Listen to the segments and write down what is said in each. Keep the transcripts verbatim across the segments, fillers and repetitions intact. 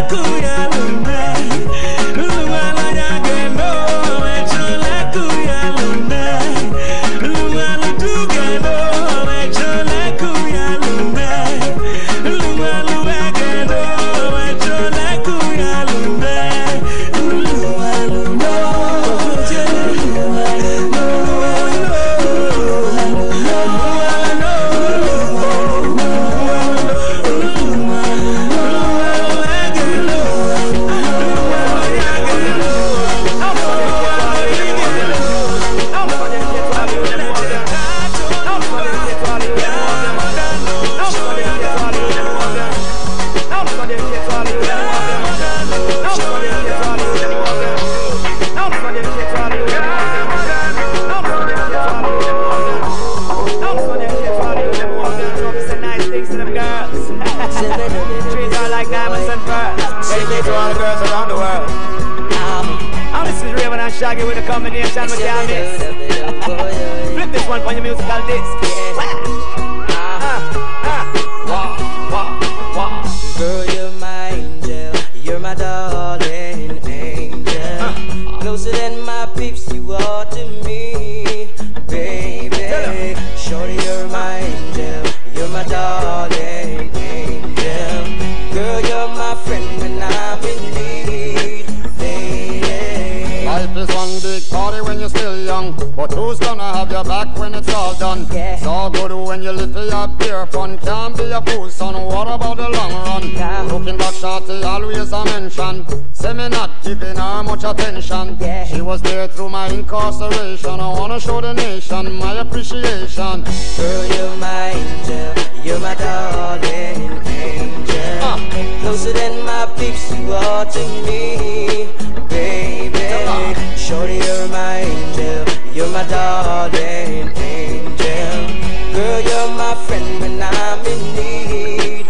Shaggy with a combination with your miss. Flip this one for your musical disc. Girl, you're my angel, you're my darling angel. Closer than my peeps, you are to me, baby. Shorty, you're my angel, you're my darling angel. Girl, you're my friend when I'm in need, lady. Life is one big party when you're still young, but who's gonna have your back when it's all done? Yeah. It's all good when you live for your beer fun. Can't be a fool, son. What about the long run? Yeah. Looking back, shorty always a mention. Say me not giving her much attention. Yeah. She was there through my incarceration. I wanna show the nation my appreciation. Girl, you're my angel, you're my darling angel. Uh. Closer than my peeps, you are to me, baby. Uh. Shorty, you're my angel, you're my darling angel. Girl, you're my friend when I'm in need,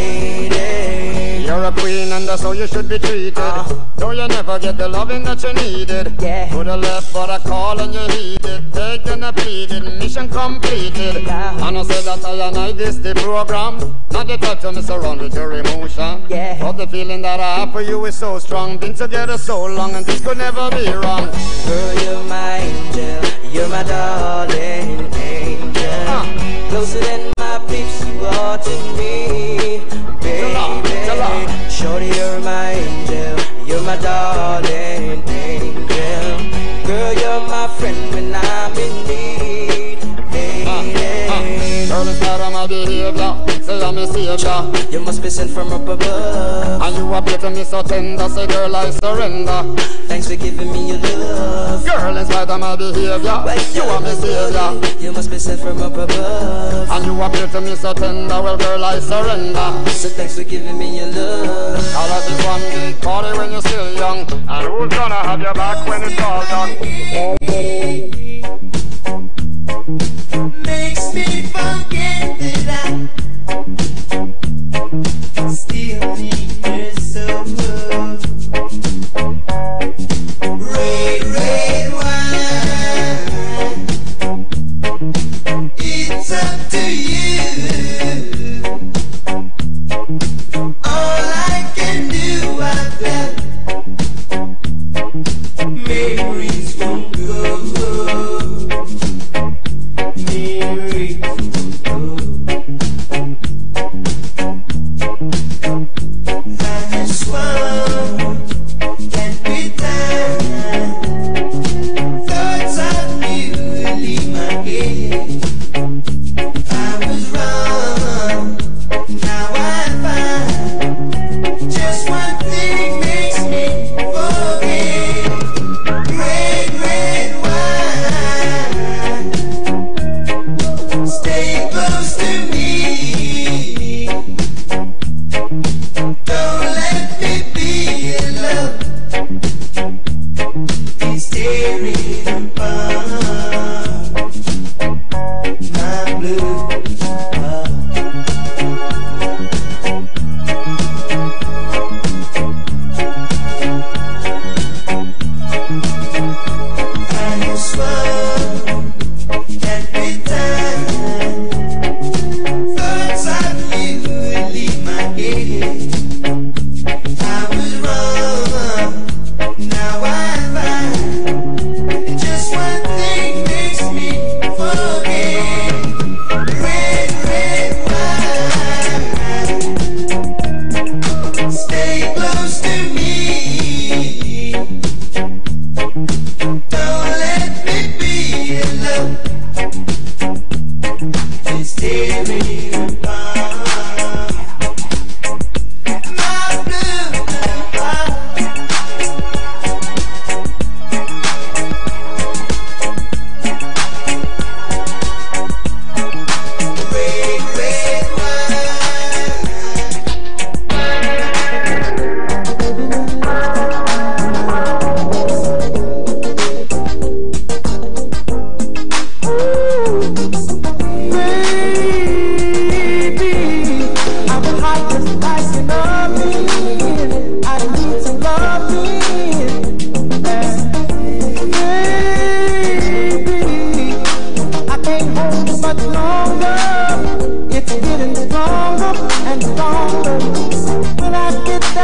lady. You're a queen and that's how you should be treated. uh. Though you never get the loving that you needed. Yeah. To the left but a call and you heeded. Begged and I pleaded, mission completed. Yeah. And I said that I and I this the program. Not the type to mess around with your emotion. Yeah. But the feeling that I have for you is so strong. Been together so long and this could never be wrong. Girl, you're my angel, you're my darling angel. uh. Closer than my peeps, you are to me, baby. Shorty, you're my angel, you're my darling angel. Girl, you're my friend when I'm in need, lady. uh, uh. Girl, it's not on my behavior. Say I'm a savior. You must be sent from up above. And you appear to me so tender. Say girl, I surrender. Thanks for giving me your love. Girl, in spite of my behavior, Well, you are my savior. You must be sent from up above. And you appear to me so tender. Well, girl, I surrender. So thanks for giving me your love. All of this one big party when you're still young. And who's gonna have your back when it's all done? Makes me forget that I still need her so much. Red, red wine, it's up to you. All I can do, I've got memories won't go.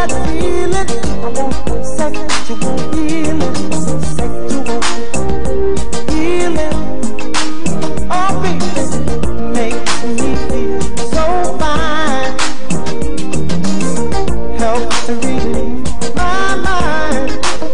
that feeling. I want sexual healing, sexual healing. Oh baby, makes me feel so fine. Helps to relieve my mind.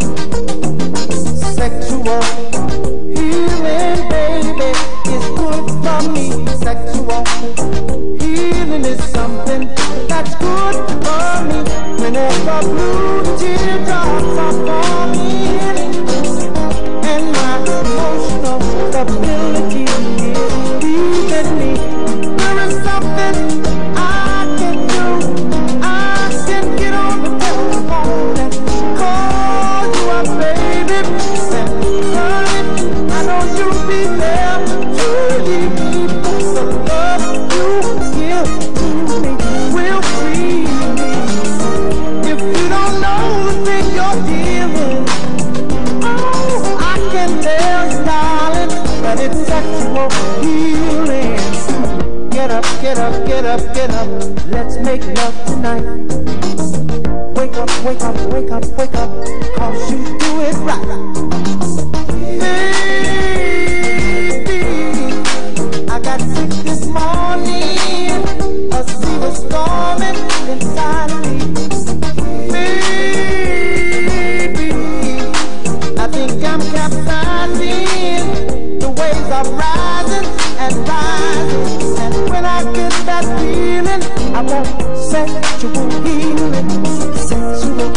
Sexual healing, baby, is good for me. Sexual healing is something that's good for me. Whenever blue teardrops are falling and my emotional stability is leaving me, there is something I can do. I can get on the telephone and call you up, baby, and honey, I know you'll be there to leave me. The love you give to me will free me. If you don't know the thing you're dealing, oh, I can tell you, darling, that it's sexual healing. Get up, get up, get up, get up. Let's make love tonight. Wake up, wake up, wake up, wake up, 'cause you do it right. Baby, I got sick this morning. A sea was storming inside of me. Baby, I think I'm capsizing. The waves are rising and rising. And when I get that feeling, I want sexual healing. Sexual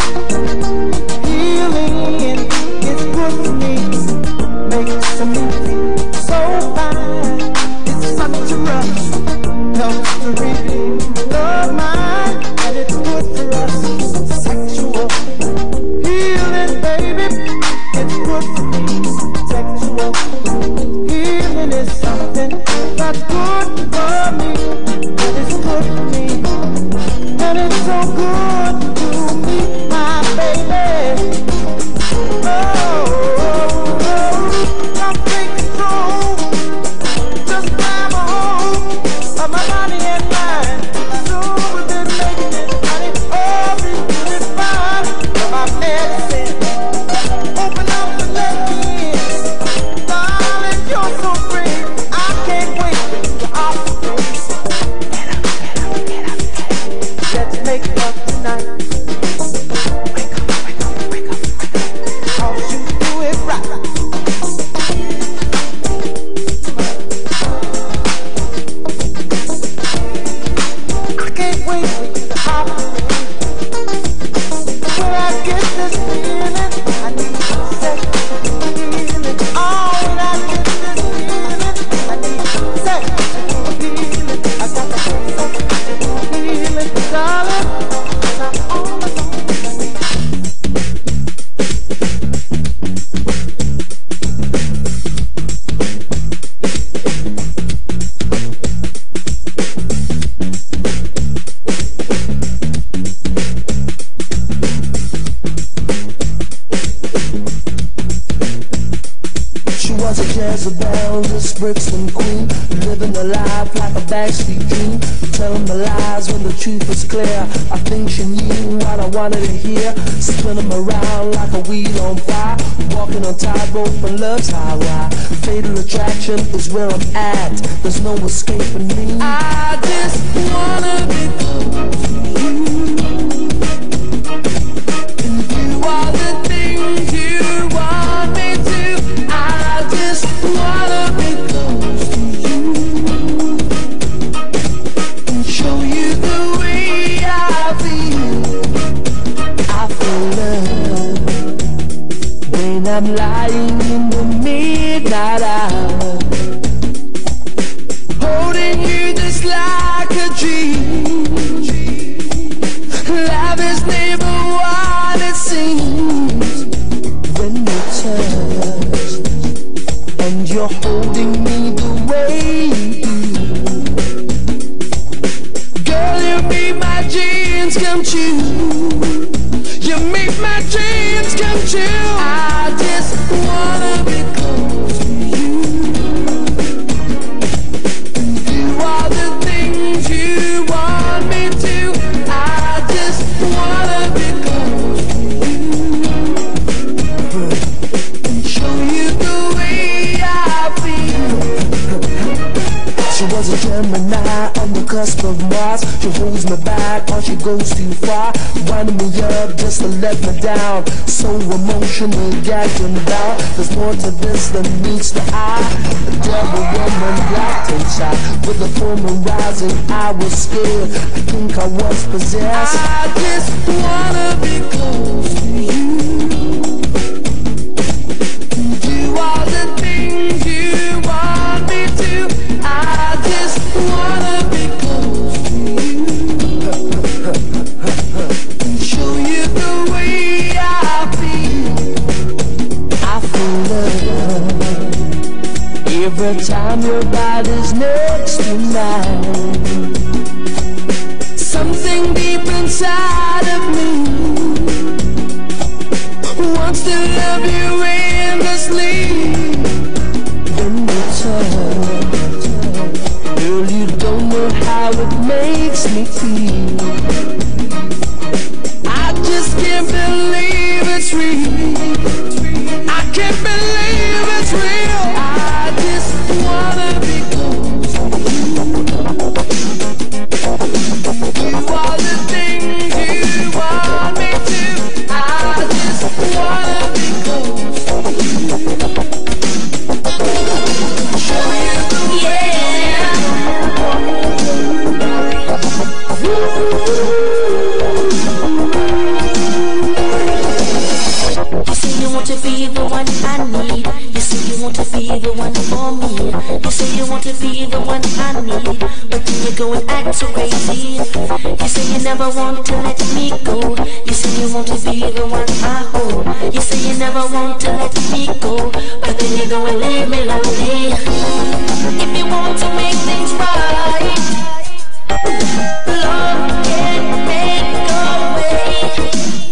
healing is good for me. Makes me feel so fine. It's such a rush. Helps to relieve the mind, and it's good for us. Sexual healing, baby, it's good for me. Sexual healing is something that's good for me, and it's good for me, and it's so good to me, my baby. Oh, oh, oh, come take control. Just grab a hold of my body and mind. Soon we'll be making it, honey. Oh, be doing fine. Of our medicine. Open up and let me in. Darling, you're so free. I can't wait to operate. Get up, get up, get up, get up. Let's make love tonight. Wake up, wake up, wake up, wake up. 'Cause you do it right. I can't wait for you to operate. When I get this feeling, I need sexual healing. Oh, when I get this feeling, I need sexual healing. I got the sexual healing, darling, 'cause I'm all alone. She was a Jezebel, this Brixton queen, living a life like a backstreet dream, telling the lies when the truth was clear. I think she knew what I wanted to hear, spinning around like a wheel on fire, walking on tightrope and love's highway. Fatal attraction is where I'm at, there's no escaping me. I just wanna be close to you, and do all the things you want me to. I just wanna be close to you and show you the way I feel. I feel love when I'm lying in the midnight hour, holding you just like a dream. Love is never what it seems when you touch and you're holding me the way you do. Girl, you make my dreams come true. You make my dreams come true. I just wanna be close to you and do all the things you want me to. I just wanna be me up just to let me down. So emotional, gagged and bound. There's more to this than meets the eye. The devil woman blacked and shot. With the full moon rising, I was scared. I think I was possessed. I just wanna be close to you. Do all the things you want me to. I just wanna be close to you. Show you the way I feel. I feel love every time your body's next to mine. Something deep inside of me wants to love you endlessly. When you touch, girl, you don't know how it makes me feel. I just can't believe it's real. I can't believe it's real. I just wanna be close to you. Do all the things you want me to. I just wanna be close to you. Show you the way. You say you want to be the one I need. You say you want to be the one for me. You say you want to be the one I need, but then you go and act so crazy. You say you never want to let me go. You say you want to be the one I hold. You say you never want to let me go, but then you go and leave me lonely. If you want to make things right, love can make a way.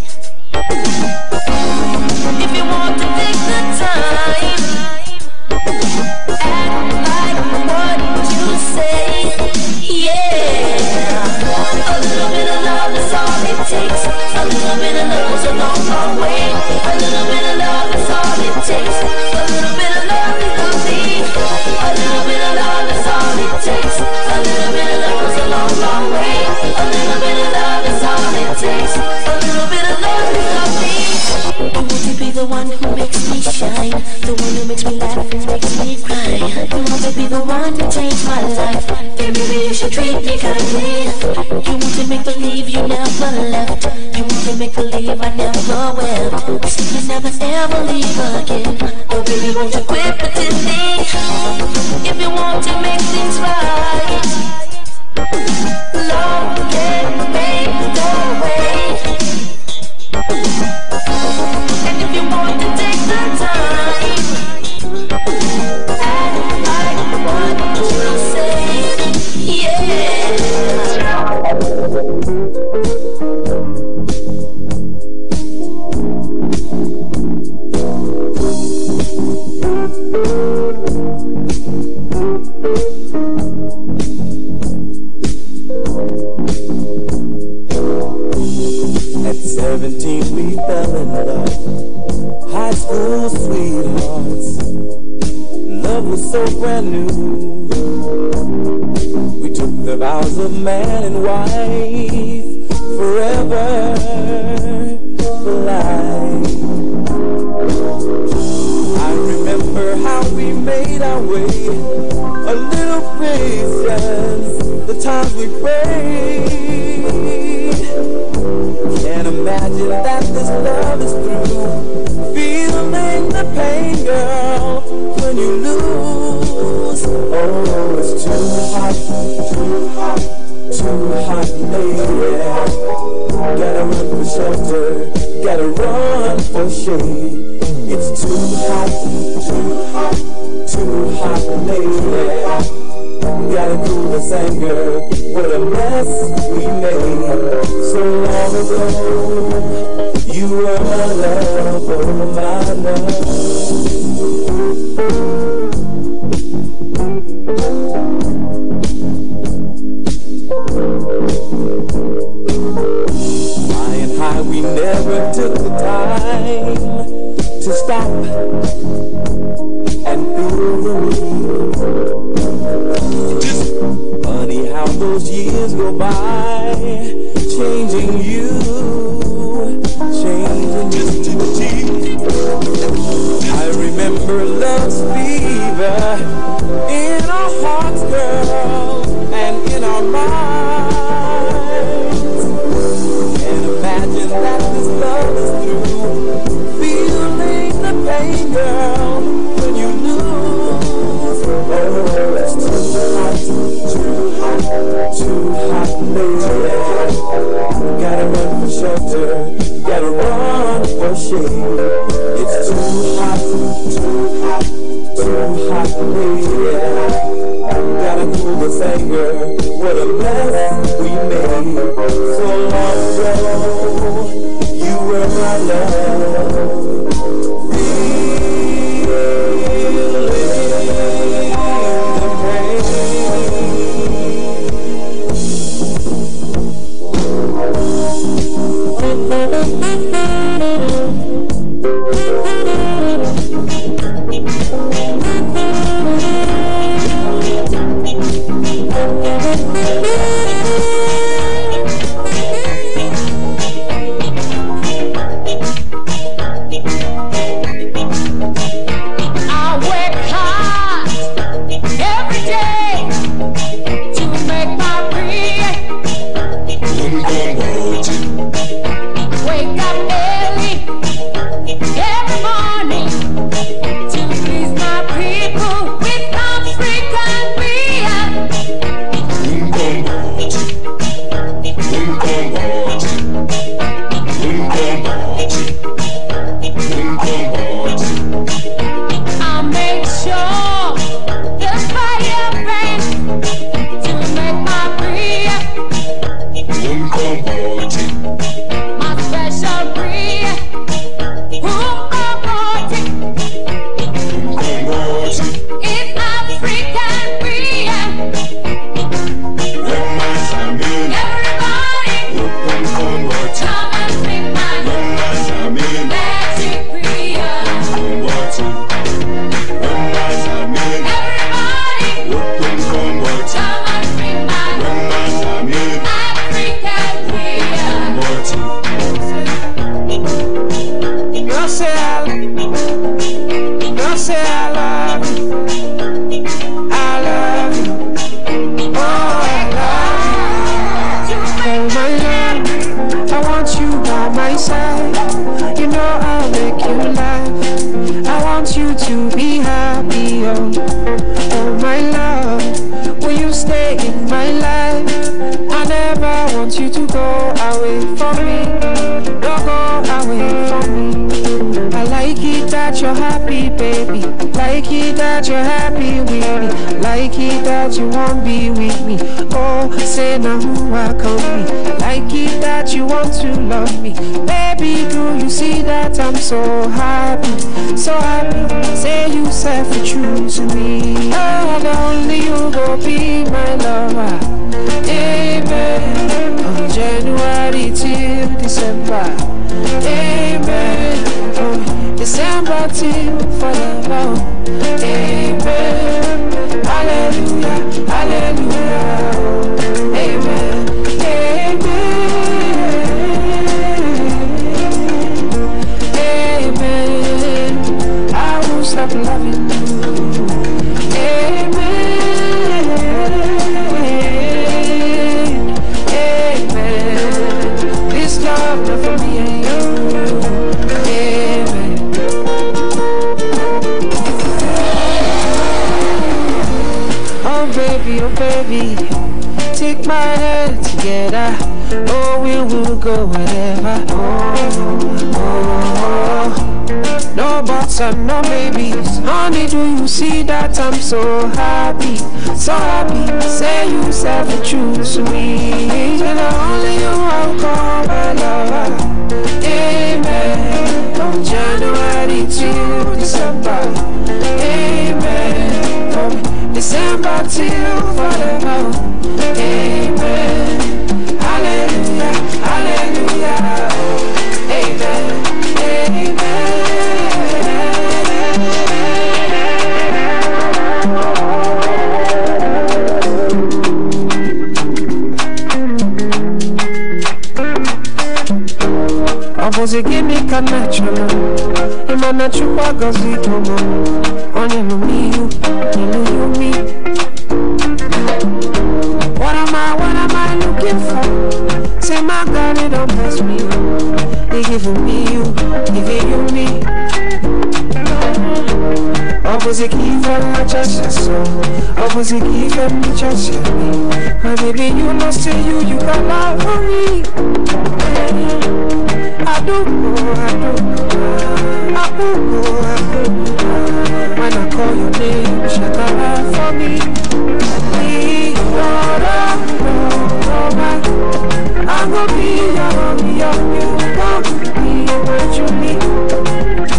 If you want to take the time, act like what you say, yeah. A little bit of love is all it takes. A little bit of love's a long, long way. A little bit of love is all it takes. A little bit of love is all me. A little bit of love is all it takes. A little bit of love is a long, long way. A little bit of love is all it takes. A little bit of love is all me. I want to be the one who makes me shine, the one who makes me laugh and makes me cry. You want to be the one to change my life, then maybe you should treat me kindly. You want to make believe you never left. You want to make believe I never wept. So you never ever leave again. Oh baby, won't you quit pretending? If you want to make things right, love can make a way. And if you want to take the time, act like what you say, yeah. At seventeen we fell in love, high school sweethearts. Love was so brand new. We took the vows of man and wife, forever for life. I remember how we made our way, a little patience, the times we prayed. Can't imagine that this love is through, feeling the pain, girl, when you lose. Oh, it's too hot, too hot, too hot, lady. Gotta run for shelter, gotta run for shade. It's too hot, too hot, too hot, lady. Gotta cool this anger, what a mess we made. So long ago, you were my love, oh my love. Flying high, we never took the time to stop and feel the need. Funny how those years go by, changing you this love is through. Feeling the pain, girl, when you lose. Oh, it's too hot, too hot, too hot, baby. Gotta run for shelter, gotta run for shade. It's too hot, too hot, too hot, baby. Gotta cool this anger, what a mess we made. So long ago, you were my love. Feeling the so happy, so happy. Say you said for choose me. Oh, only you go be my lover. Amen. From January till December. Amen. From December till forever. Amen. Hallelujah, hallelujah. Amen. Stop loving you. Amen. Amen. This love not for me and you. Amen. Oh baby, oh baby, take my hand together. Oh, we will go wherever. Oh, oh, oh. No buts and no babies. Honey, do you see that I'm so happy, so happy? Say you said the truth to me, and only you I'll call my lover. Amen. From January till December. Amen. From December till forever. Amen. Hallelujah, hallelujah. Amen. Amen. Oboze give me connection. Imana chukwa gazi tomo. Onye no me you, you me. What am I, what am I looking for? Say my God, it don't mess me up. They give even me, you, even you, me. Opposite key from my chest, so opposite key from my chest, my baby, you know, say you, you got love for me. I do, I do, I do, I do. When I call your name, she got love for me. I'm gonna be your, be your, you gon' be what you need.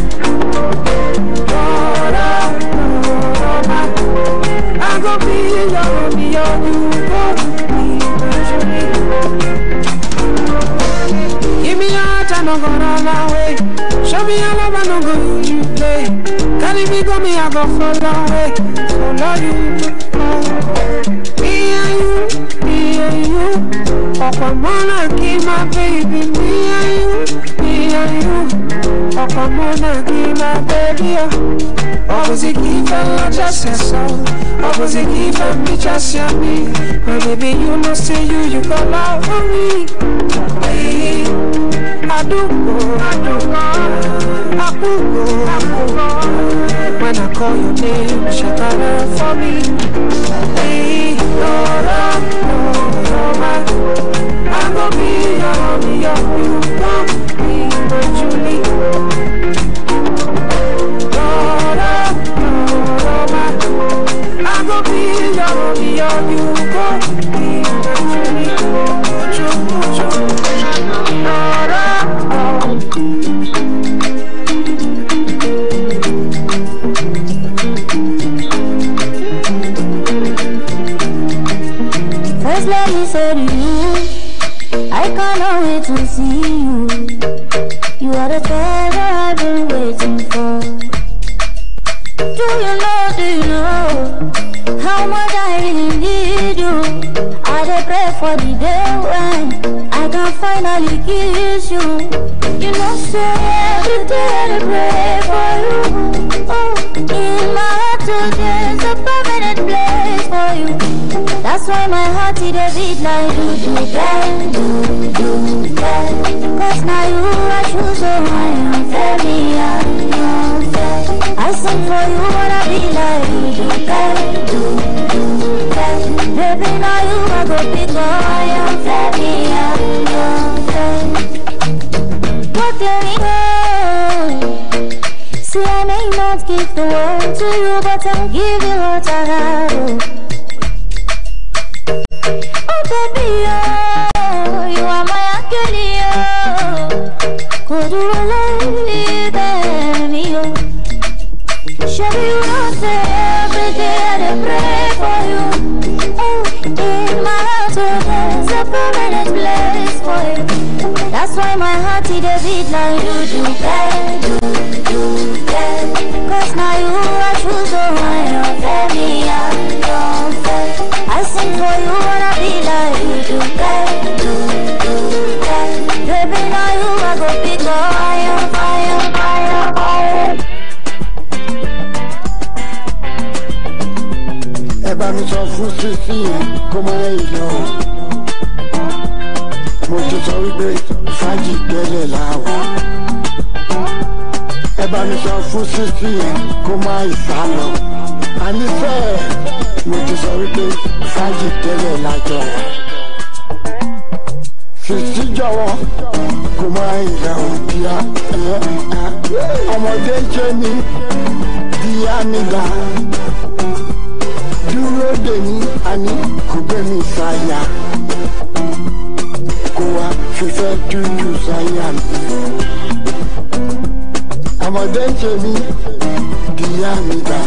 I'm gonna be your, be your, you gon' be what you need. Give me your heart, I don't go run away. Show me your love, I don't go use you play. Carry me, go me, I go follow away. Follow you, oh. Me and you, me and you. Papa Mona, give my baby. Me and you, me and you. Papa Mona, give my baby. Opposite keep and just so. Opposite keep and me just me. My baby, you know, say you, you got love for me. Hey, I do go, I do go, I do go, I do go. When I call your name, she got love for me. Hey, Lord, Lord, Lord, I'm gonna be your, be your, you gon' be what you need. Lord, Lord, I'm gonna be your, be your, you gon' be what you need. First let me say to you, I cannot wait to see you. You are the treasure I've been waiting for. Do you know, do you know how much I really need you? I dey pray for the day when I can finally kiss you. You know, say every day I dey pray for you. Oh, in my heart today's a permanent place for you. That's why my heart is a beat like do do bang, do do bang. Cause now you I choose, so I am fairly, I am fair. I sing for you, wanna be like do do bang, do do bang. Baby, now you I go pick up, I am fairly, I am fair. What can we go? See, I may not give the world to you, but I'll give you what I have. Oh baby, oh, you are my angel, oh. Could you believe me, oh? Shabby, you know, say every day I pray for you. Oh, in my heart, oh, there's a permanent place for you. That's why my heart is a beat like do do bang, do do bang. Cause now you are true, so I am fairly, I am fair. I sing for you, wanna be like you do, bang, do, do, bang. Baby, now you I go pick up, I am, I am, I am, I am. Eba mi sọ fún sísí kó mọ lẹ́yìn lọ. Mo ti sọ wípé fàájì tẹ́lẹ̀ láwọ̀. Eba mi sọ fún sísí kó má ìsá lọ. Ànífẹ́ mo ti sọ wípé fàájì tẹ́lẹ̀ lájọ. Sísí jọ̀wọ́ kó má ìlà òbíà. Ọmọdé jẹ́ mi díà nígbà. Dúró dè mí, àní kò gbé mi sáyà. Kó wá fífẹ́ dúdú sáyà mi. Ọmọdé jẹ́ mi díà nígbà.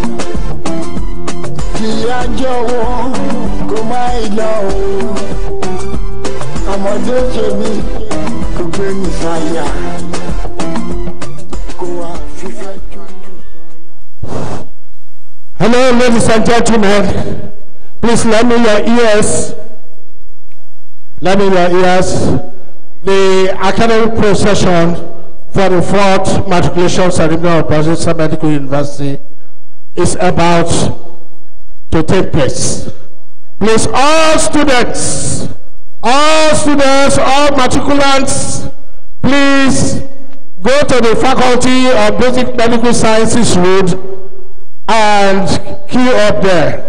Díà jọ̀wọ́ kó má ìlà o. Ọmọdé jẹ́ mi kò gbé mi sáyà. Kó wá fífẹ́ dúdú. Hello, ladies and gentlemen. Please lend me your ears. Lend me your ears. The academic procession for the fourth matriculation ceremony of Brazil Medical University is about to take place. Please, all students, all students, all matriculants, please go to the Faculty of Basic Medical Sciences Road and queue up there.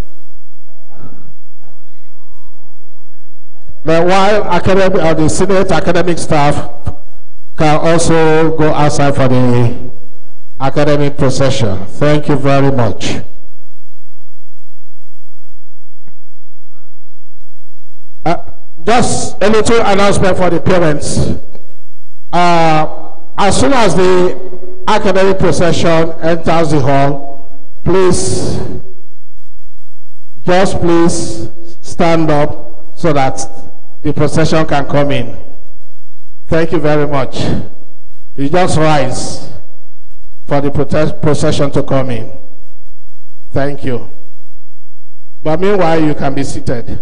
But while academic or the Senate academic staff can also go outside for the academic procession. Thank you very much. Uh, just a little announcement for the parents. Uh, as soon as the academic procession enters the hall, please, just please stand up so that the procession can come in. Thank you very much. You just rise for the procession to come in. Thank you. But meanwhile, you can be seated.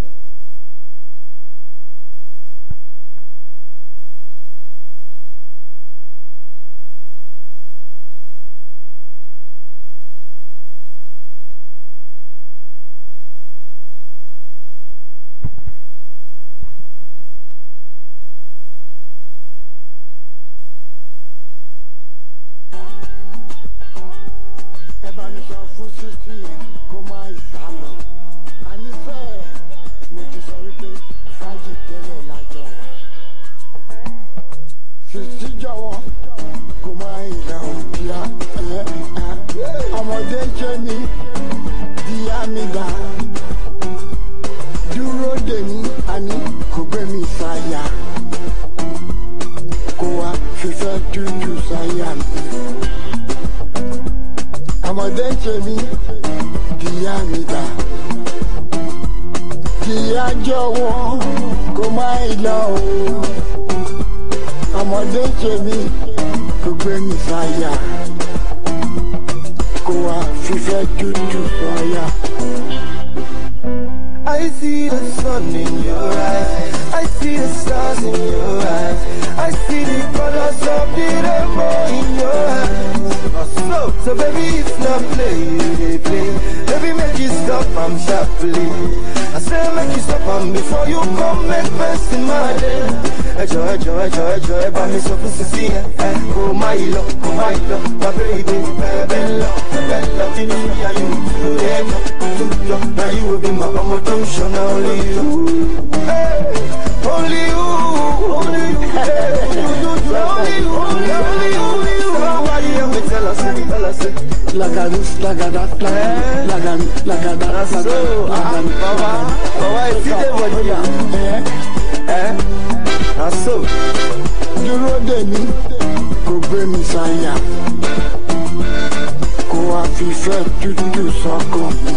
I see the sun in your eyes, I see the stars in your eyes, I see the colors of the rainbow in your eyes. So, so baby, it's not play, they play. Baby, make you stop, I'm sharply. I say make you stop, and before you come, make best in my day. Enjoy, enjoy, enjoy, enjoy, by me so pussy see it. Oh my love, oh my love, my baby, bella, bella, in India, you do them, now you will be my promotion, only you, hey, only you, only you, hey, only you, only you, only you, only you. Somebody help me tell us, tell us, like a this, like a that, like a, like a, like a that, so, ah, Baba, Baba, I see them with you, eh, eh, ah, so. Dúró dè mí, kò gbé mi sáyà, kò wá fífẹ́ tútù sọ́kàn mi.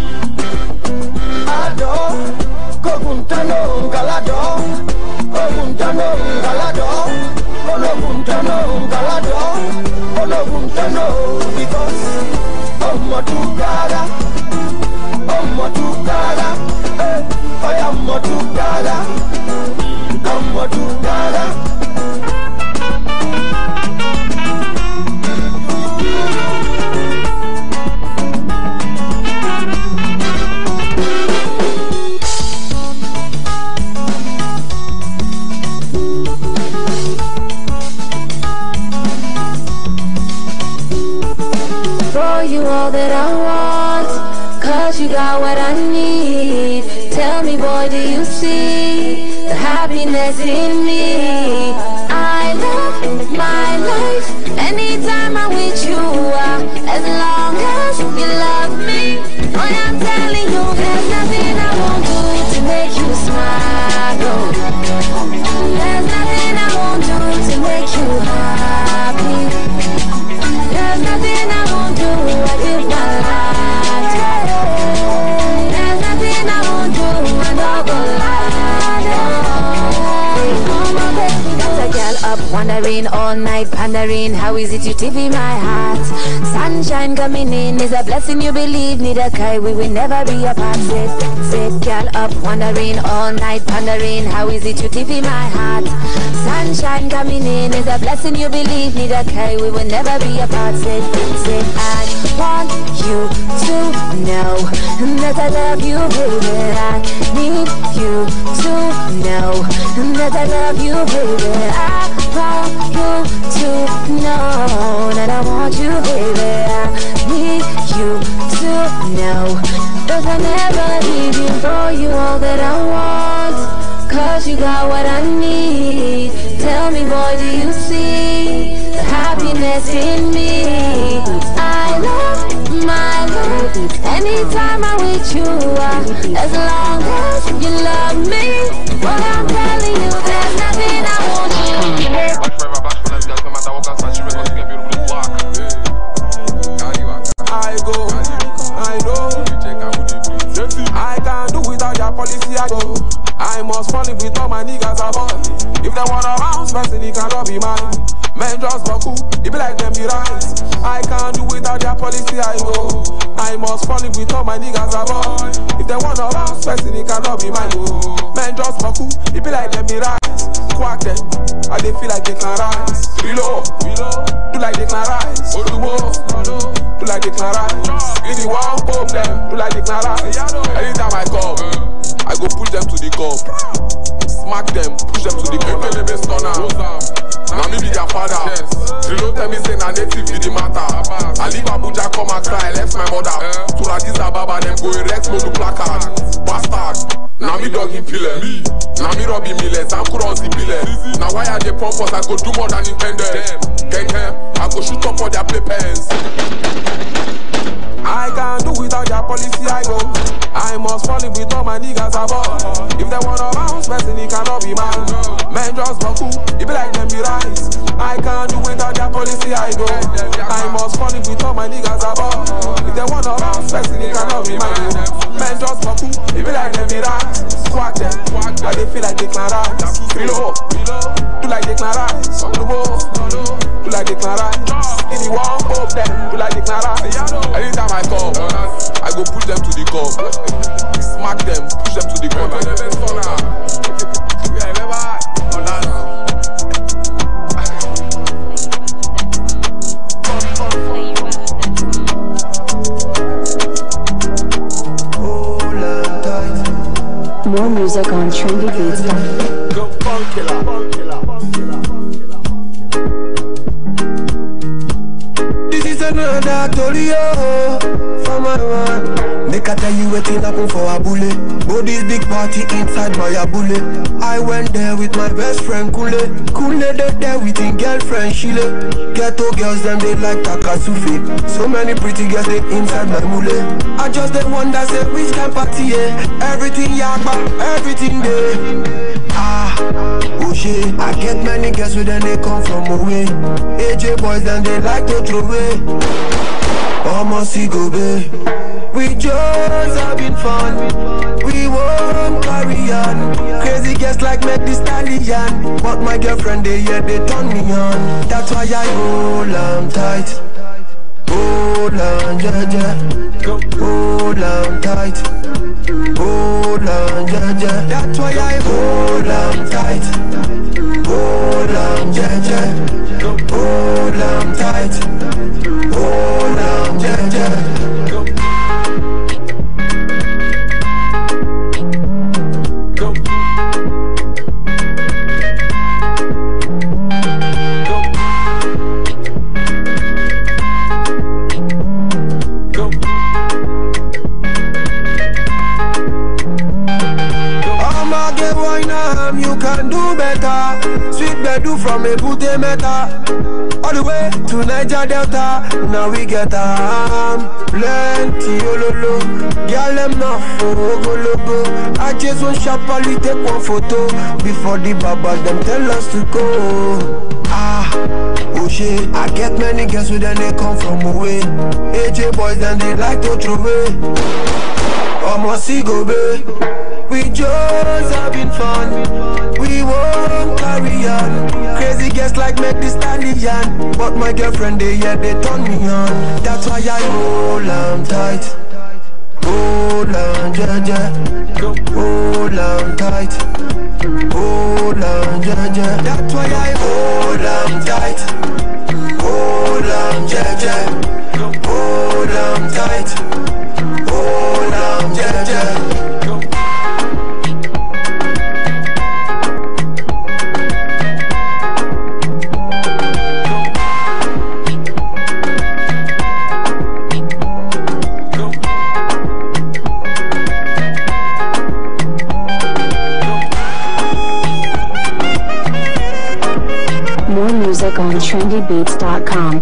Adó, kòkùntánó ńkàládó, kòkùntánó ńkàládó, olókùntánó ńkàládó, olókùntánó because ọmọ dúkàrà, ọmọ dúkàrà, ọyà ọmọ dúkàrà, ọmọ dúkàrà. For you all that I want, cause you got what I need. Tell me boy, do you see the happiness in me? I love my life, anytime I'm with you, uh, as long as you love me. Boy, I'm telling you, there's nothing I won't do to make you smile, oh. There's nothing I won't do to make you happy. There's nothing I won't do, I give my life. There's nothing I won't do, I don't go lie. Got a girl up wandering all night, pondering how is it you T V my heart. Sunshine coming in is a blessing, you believe me, the kai we will never be apart. Sit, sit, girl up wandering all night, pondering how is it you T V my heart. Sunshine coming in is a blessing, you believe me, the kai we will never be apart. Sit, sit, I want you to know that I love you, baby. I need you to know that I love you, baby. I want you to know that I want you, baby. I need you to know that I never leave you, for you all that I want, cause you got what I need. Tell me, boy, do you see the happiness in me? I love my love anytime I'm with you, uh, as long as you love me. Boy, I'm telling you, there's nothing I won't do. I go, I know, I can't do without your policy. I go, I must fall in with all my niggas above. If they wanna bounce, person, he cannot be mine. Men just buckle, it be like them be right. I can't do without their policy. I go, I must fall in with all my niggas above. If they wanna bounce, person, he cannot be mine. Men just buckle, it be like them be right. Quack them, and they feel like they can rise. Reload, do like they can rise. Do like they can rise. If you want pop them, do like they can rise. Anytime I come, I go push them to the cup. Smack them, push them to the corner. Now me be their father. Reload tell me say na native be the matter. I leave Abuja come and cry, left my mother. To Addis Ababa them go erect no do placard. Bastard. Now me doggy piller. Now me Robbie Millers, I'm crossy piller. Now why are they pump us? I go do more than intended. Gang I go shoot up all their play pens. I can't do without their policy. I go, I must fall in with all my niggas above. If they wanna bounce, person, he cannot be mine. Men just buckle, it be like them be right. I can't do without their policy. I go, I must fall in with all my niggas above. If they wanna bounce, person, he cannot be mine. Men just buckle, it be like them be right. Squack them, and they feel like they can rise. Reload, do like they can rise. Do like they can rise. If you want hope them, do like they can rise. Anytime I come, I go push them to the cup. Smack them, push them to the corner. More music on trendy beats dot com. Go funk killer, funk killer, funk killer, funk killer. This is another Torio for my man. Make I tell you wetin happen for Abule. Go this big party inside my Abule. I went there with my best friend Kule. Kule they there with his girlfriend Shile. Ghetto girls them they like Takasufi. So many pretty girls they inside my mule. I just the one that say which can party yeah. Everything yakba, everything there. Ah, oh shit. I get many girls with them they come from away. A J boys then they like to throw away. Almost see go babe. We just having fun. We won't carry on. Crazy girls like make this stallion. But my girlfriend they yeah they turn me on. That's why I hold on tight. Hold on, ja ja. Hold on tight. Hold on, ja ja. That's why I hold on tight. Hold on, ja ja. Hold on tight. Hold on, ja ja. You can do better. Sweet bedu from a Bute Meta all the way to Niger Delta. Now we get um plenty ololo. Girl them not for ogologo. I just want sharply take one photo before the babas them tell us to go. Ah, oh shit. I get many girls with them they come from away. A J boys and they like to throw away. Almost see go babe. We just having fun. We won't carry on. Crazy girls like make this stallion. But my girlfriend they yeah they turn me on. That's why I hold on tight. Hold on ja ja. Hold on tight. Hold on ja ja. That's why I hold on tight. Hold on ja ja. Hold on tight. Hold on ja ja. trendy beats dot com.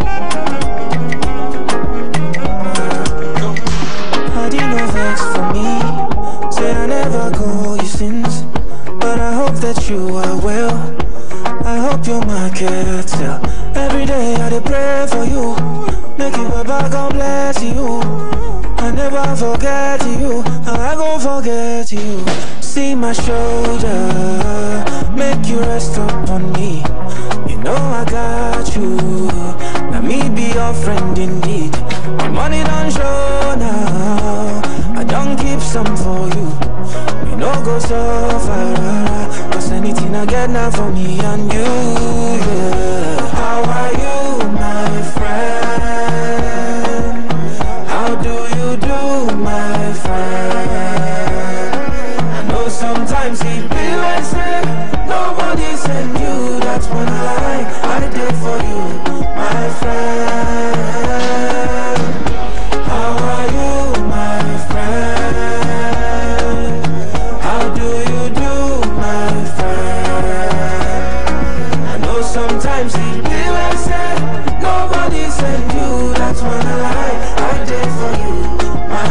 How do you know that's for me? Say I never call you sins, but I hope that you are well. I hope you're my cat still. Every day I dey pray for you, make you Baba God bless you. I never forget you, I gon' forget you. See my shoulder, make you rest up on me. You know I got you, now me be your friend indeed. My money don't show now, I don't keep some for you. You know go so far, cause anything I get now for me and you, yeah. How are you, my friend? How do you do, my friend? I know sometimes it be like say nobody send you. That's when I, I did for you, my friend. How are you, my friend? How do you do, my friend? I know sometimes it be like say nobody send you. That's when I, I did for you, my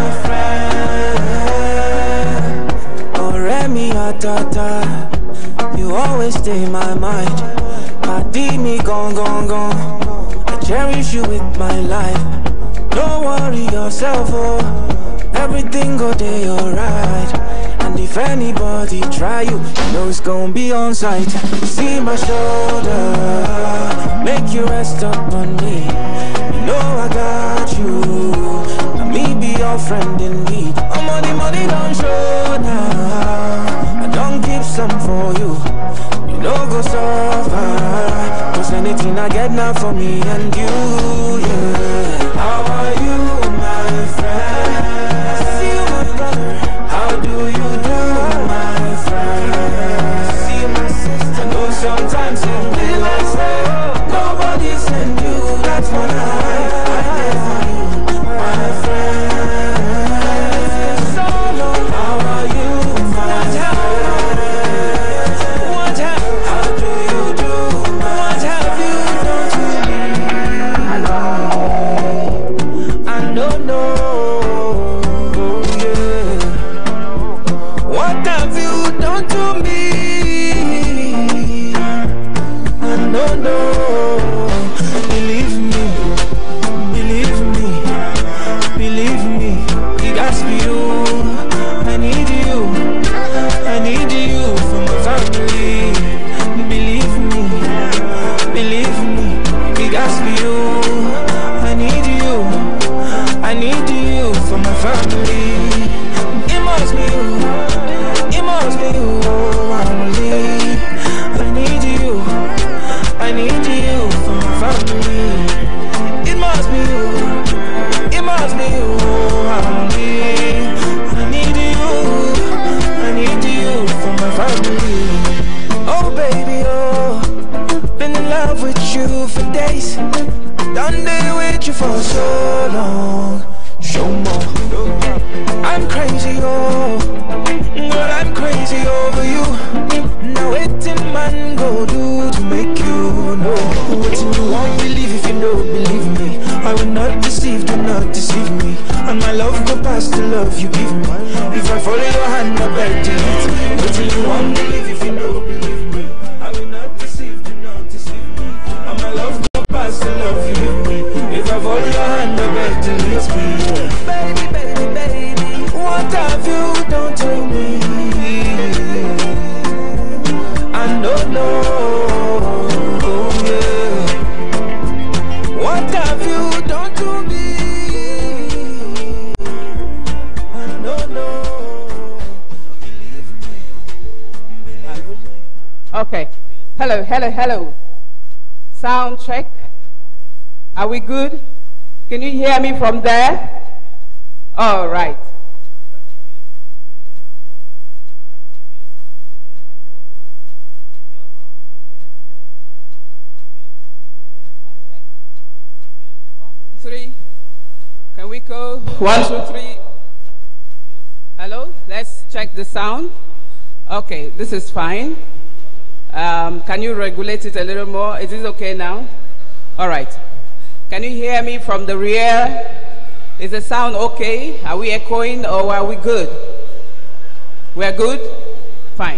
friend. Oh, Remy, Atata, you always stay in my mind. Padi me gone, gone, gone. I cherish you with my life. Don't worry yourself, oh, everything go day alright. And if anybody try you, you know it's gonna be on sight. See my shoulder, make you rest up on me. You know I got you, and me be your friend in need. Oh, money, money don't show now, I don't keep some for you. You know go so far, cause anything I get now for me and you, yeah. How are you, my friend? See you, my brother. How do you do, my friend? See you, my sister. I know sometimes it be like say nobody send you. That's what I, I did for you, my friend. So long. How are you, my friend? What have, how do you do? What have you done to me? I don't know, yeah. What have you done to me? I don't know. Believe me, believe me, believe me. It has to be you. I need you, I need you for my family. Believe me, believe me. It has to be you. I need you, I need you for my family. It must be you, it must be you, family. I need you, I need you for my family. It must be you, it must be you, family. I need you, I need you for my family. Oh baby, oh, been in love with you for days. Done day with you for so long. Show more. I'm crazy, oh, girl, I'm crazy over you. Now waiting man go do to make you know. What you won't believe if you know, believe me. I will not deceive, do not deceive me. And my love go past the love you give me. If I follow your hand, I beg to lead me. What you won't believe if you know, believe me. I will not deceive, do not deceive me. And my love go past the love you give me. If I follow your hand, I beg to lead me. Baby, baby, baby, what have you done to me? I don't know, yeah. What have you done to me? I don't know. Okay. Hello, hello, hello. Sound check. Are we good? Can you hear me from there? All right. Three. Can we go? One, two, three. Hello? Let's check the sound. Okay, this is fine. Um, can you regulate it a little more? Is it okay now? All right. Can you hear me from the rear? Is the sound okay? Are we echoing or are we good? We're good? Fine.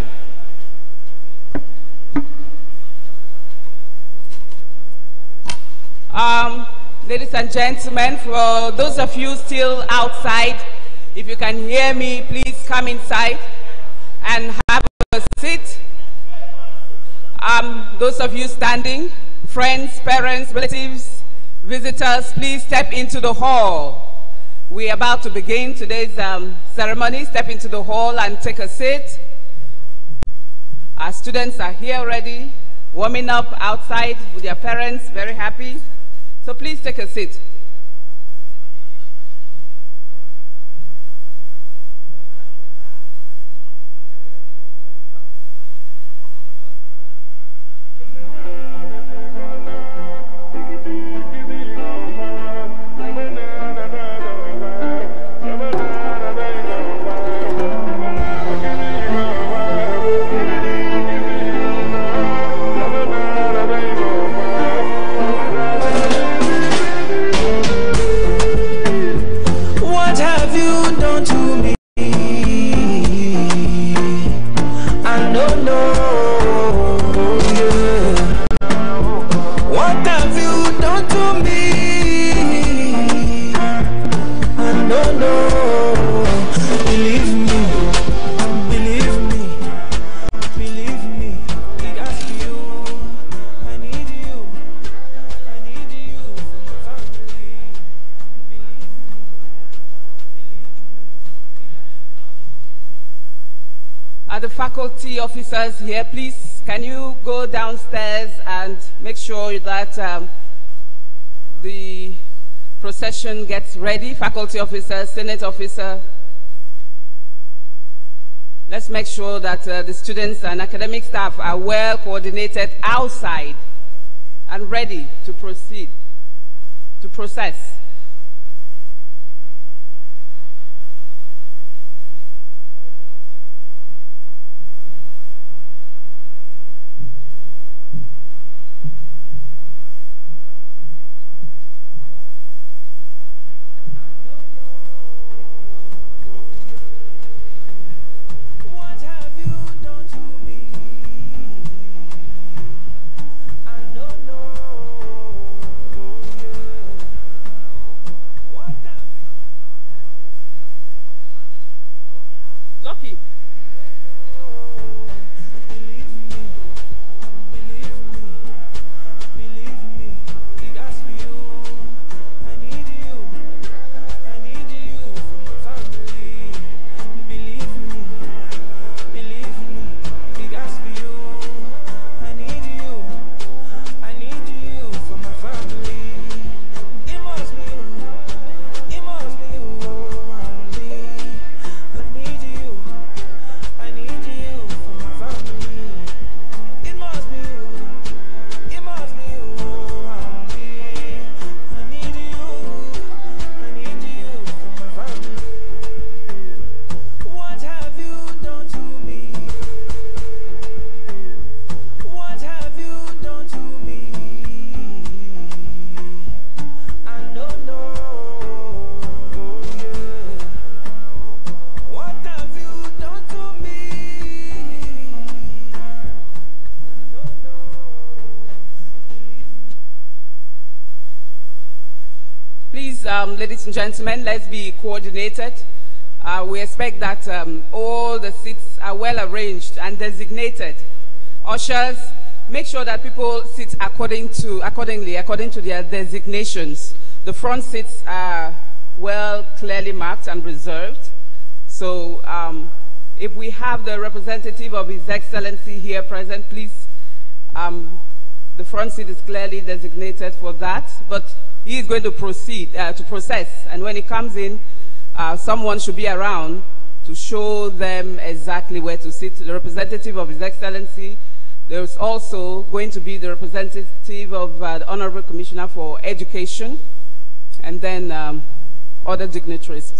Um, ladies and gentlemen, for those of you still outside, if you can hear me, please come inside and have a seat. Um, those of you standing, friends, parents, relatives, visitors, please step into the hall. We're about to begin today's um, ceremony. Step into the hall and take a seat. Our students are here already, warming up outside with their parents, very happy. So please take a seat. Faculty officers here, please, can you go downstairs and make sure that um, the procession gets ready? Faculty officers, Senate officer. Let's make sure that uh, the students and academic staff are well coordinated outside and ready to proceed, to process. Um, ladies and gentlemen, let's be coordinated. Uh, we expect that um, all the seats are well arranged and designated. Ushers, make sure that people sit according to, accordingly, according to their designations. The front seats are well clearly marked and reserved. So um, if we have the representative of His Excellency here present, please, um, the front seat is clearly designated for that. But he is going to proceed uh, to process, and when he comes in, uh, someone should be around to show them exactly where to sit. The representative of His Excellency. There's also going to be the representative of uh, the Honorable Commissioner for Education, and then um, other dignitaries.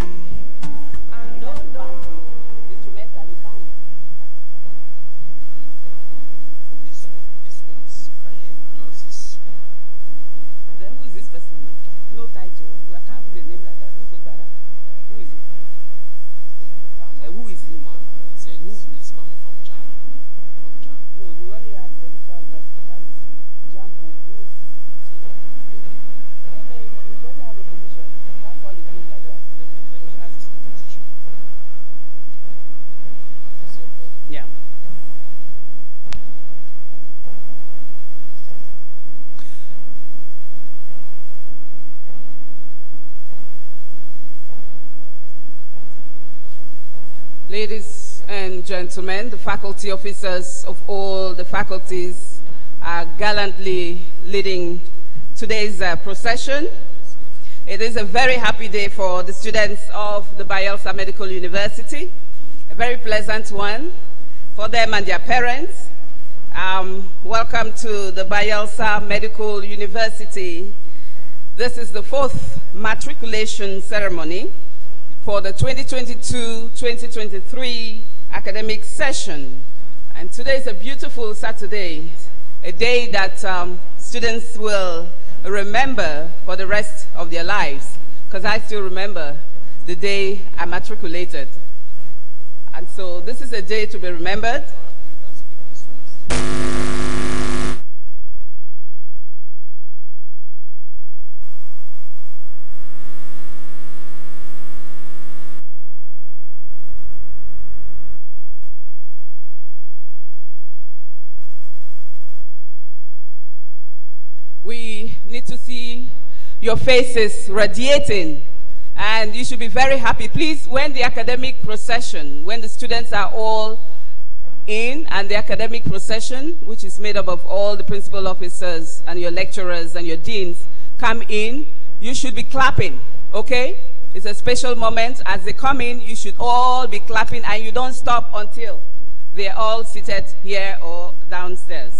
Ladies and gentlemen, the faculty officers of all the faculties are gallantly leading today's uh, procession. It is a very happy day for the students of the Bayelsa Medical University, a very pleasant one for them and their parents. Um, welcome to the Bayelsa Medical University. This is the fourth matriculation ceremony for the twenty twenty-two twenty twenty-three academic session. And today is a beautiful Saturday, a day that um, students will remember for the rest of their lives, because I still remember the day I matriculated. And so this is a day to be remembered. We need to see your faces radiating, and you should be very happy. Please, when the academic procession, when the students are all in, and the academic procession, which is made up of all the principal officers and your lecturers and your deans, come in, you should be clapping, okay? It's a special moment. As they come in, you should all be clapping, and you don't stop until they're all seated here or downstairs.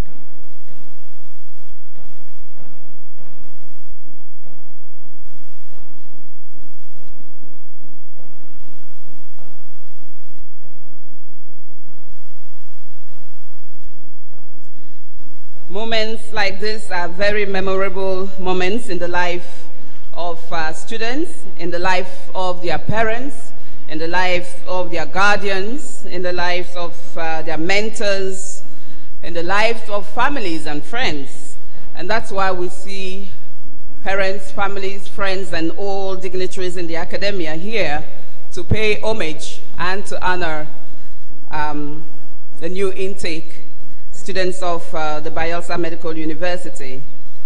Moments like this are very memorable moments in the life of uh, students, in the life of their parents, in the life of their guardians, in the lives of uh, their mentors, in the lives of families and friends. And that's why we see parents, families, friends, and all dignitaries in the academia here to pay homage and to honor um, the new intake students of uh, the Bayelsa Medical University.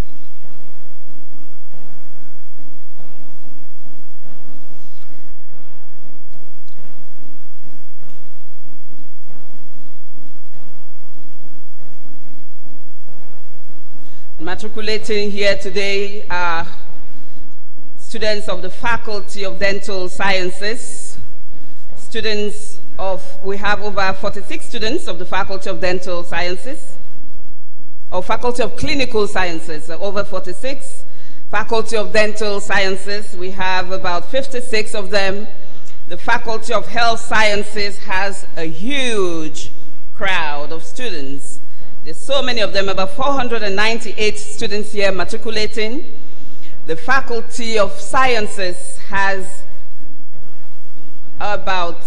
Matriculating here today are students of the Faculty of Dental Sciences, students of, we have over forty-six students of the Faculty of Dental Sciences, or Faculty of Clinical Sciences, over forty-six. Faculty of Dental Sciences, we have about fifty-six of them. The Faculty of Health Sciences has a huge crowd of students. There's so many of them, about four hundred ninety-eight students here matriculating. The Faculty of Sciences has about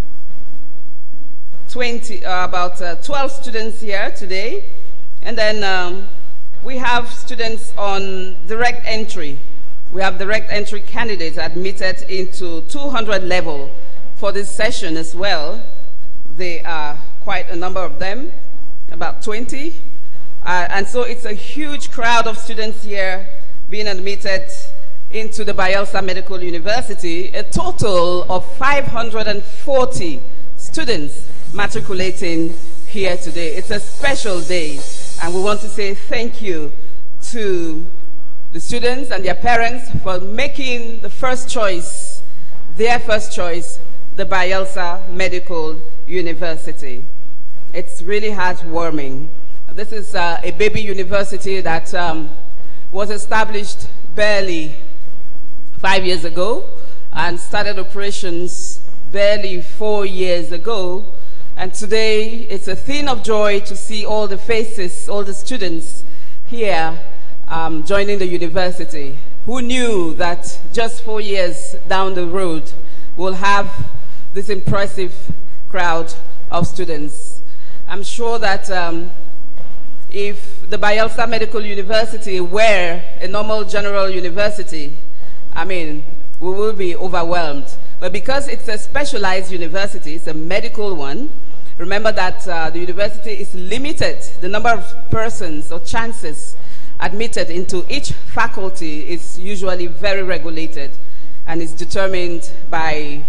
twenty, uh, about uh, twelve students here today. And then um, we have students on direct entry. We have direct entry candidates admitted into two hundred level for this session as well. There are quite a number of them, about twenty. Uh, and so it's a huge crowd of students here being admitted into the Bayelsa Medical University, a total of five hundred forty students matriculating here today. It's a special day, and we want to say thank you to the students and their parents for making the first choice, their first choice, the Bayelsa Medical University. It's really heartwarming. This is uh, a baby university that um, was established barely five years ago and started operations barely four years ago. And today, it's a thing of joy to see all the faces, all the students here um, joining the university. Who knew that just four years down the road, we'll have this impressive crowd of students? I'm sure that um, if the Bayelsa Medical University were a normal general university, I mean, we will be overwhelmed. But because it's a specialized university, it's a medical one, remember that uh, the university is limited. The number of persons or chances admitted into each faculty is usually very regulated and is determined by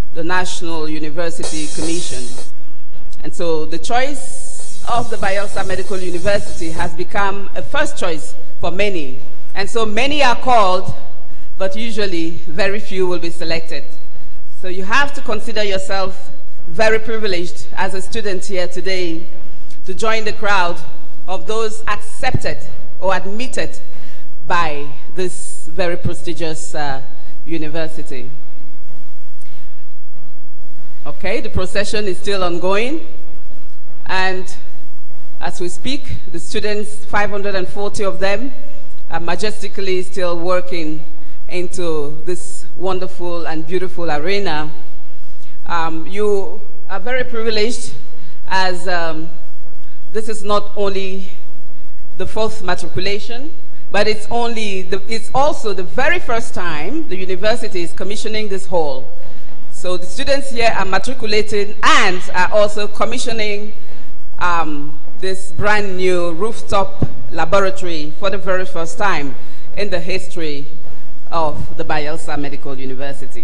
the National University Commission. And so the choice of the Bayelsa Medical University has become a first choice for many. And so many are called, but usually very few will be selected. So you have to consider yourself very privileged as a student here today to join the crowd of those accepted or admitted by this very prestigious uh, university. Okay, the procession is still ongoing, and as we speak, the students, five hundred forty of them, are majestically still working into this wonderful and beautiful arena. Um, you are very privileged, as um, this is not only the fourth matriculation, but it's only the, it's also the very first time the university is commissioning this hall. So the students here are matriculating and are also commissioning um, this brand new rooftop laboratory for the very first time in the history of the Bayelsa Medical University.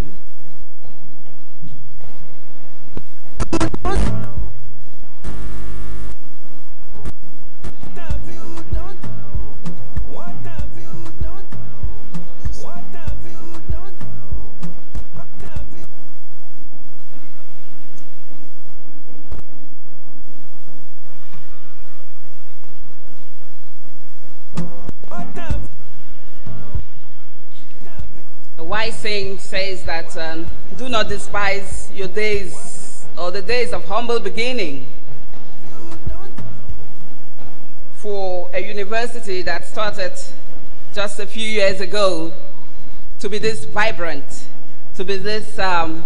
Wise saying says that um, do not despise your days or the days of humble beginning. For a university that started just a few years ago to be this vibrant, to be this um,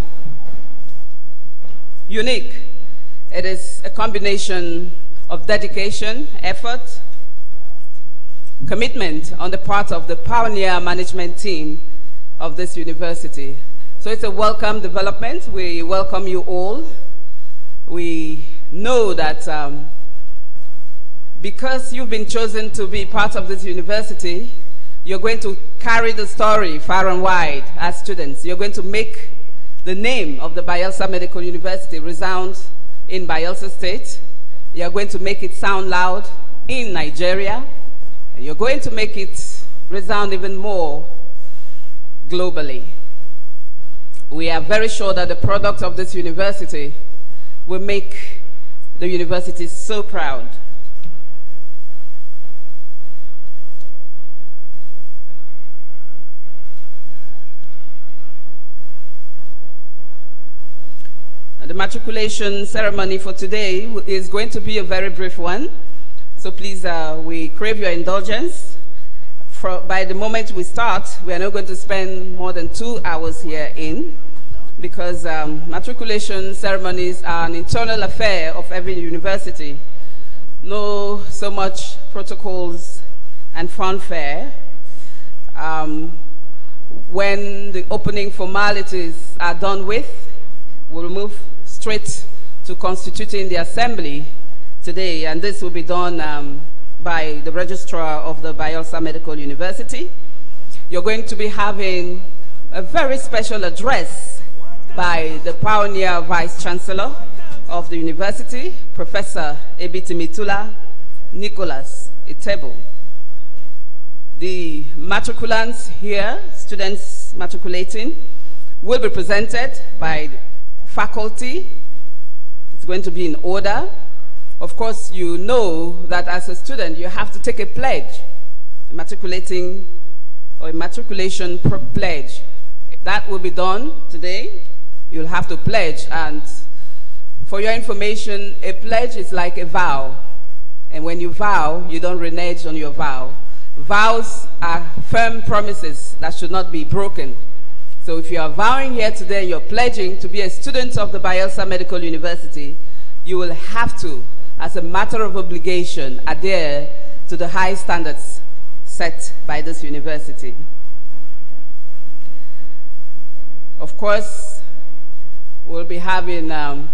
unique, it is a combination of dedication, effort, commitment on the part of the pioneer management team of this university. So it's a welcome development. We welcome you all. We know that um, because you've been chosen to be part of this university, you're going to carry the story far and wide as students. You're going to make the name of the Bayelsa Medical University resound in Bayelsa State. You're going to make it sound loud in Nigeria. And you're going to make it resound even more globally. We are very sure that the product of this university will make the university so proud. The matriculation ceremony for today is going to be a very brief one, so please, uh, we crave your indulgence. For, by the moment we start, we are not going to spend more than two hours here in, because um, matriculation ceremonies are an internal affair of every university. No so much protocols and fanfare. Um, when the opening formalities are done with, we'll move straight to constituting the assembly today, and this will be done um, by the registrar of the Bayelsa Medical University. You're going to be having a very special address by the pioneer vice chancellor of the university, Professor Ebitimitula Nicholas Itebo. The matriculants here, students matriculating, will be presented by faculty. It's going to be in order. Of course, you know that as a student, you have to take a pledge, a matriculating or a matriculation pledge. That will be done today. You'll have to pledge, and for your information, a pledge is like a vow. And when you vow, you don't renege on your vow. Vows are firm promises that should not be broken. So if you are vowing here today, you're pledging to be a student of the Bayelsa Medical University, you will have to, as a matter of obligation, adhere to the high standards set by this university. Of course, we'll be having um,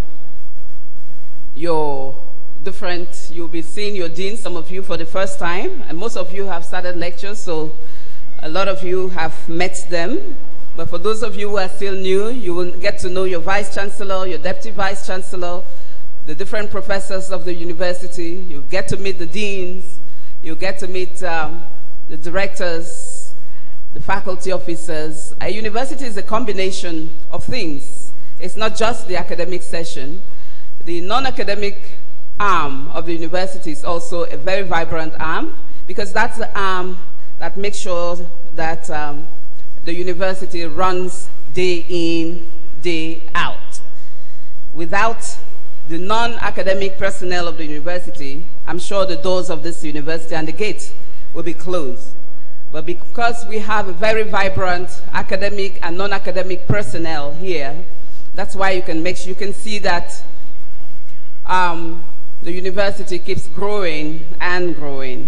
your different, you'll be seeing your dean, some of you for the first time, and most of you have started lectures, so a lot of you have met them. But for those of you who are still new, you will get to know your Vice Chancellor, your Deputy Vice Chancellor, the different professors of the university. You get to meet the deans. You get to meet um, the directors, the faculty officers. A university is a combination of things. It's not just the academic session. The non-academic arm of the university is also a very vibrant arm, because that's the arm that makes sure that um, the university runs day in, day out. Without the non-academic personnel of the university, I'm sure the doors of this university and the gates will be closed. But because we have a very vibrant academic and non-academic personnel here, that's why you can make sure you can see that um, the university keeps growing and growing.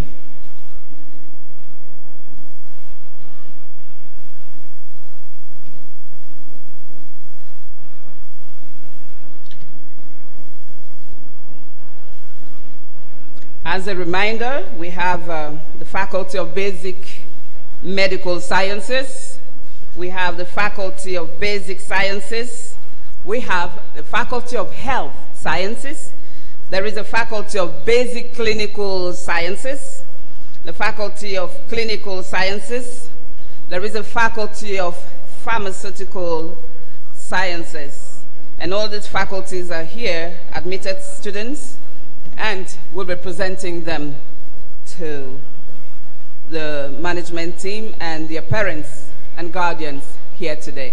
As a reminder, we have uh, the Faculty of Basic Medical Sciences, we have the Faculty of Basic Sciences, we have the Faculty of Health Sciences, there is a Faculty of Basic Clinical Sciences, the Faculty of Clinical Sciences, there is a Faculty of Pharmaceutical Sciences, and all these faculties are here, admitted students, and we'll be presenting them to the management team and their parents and guardians here today.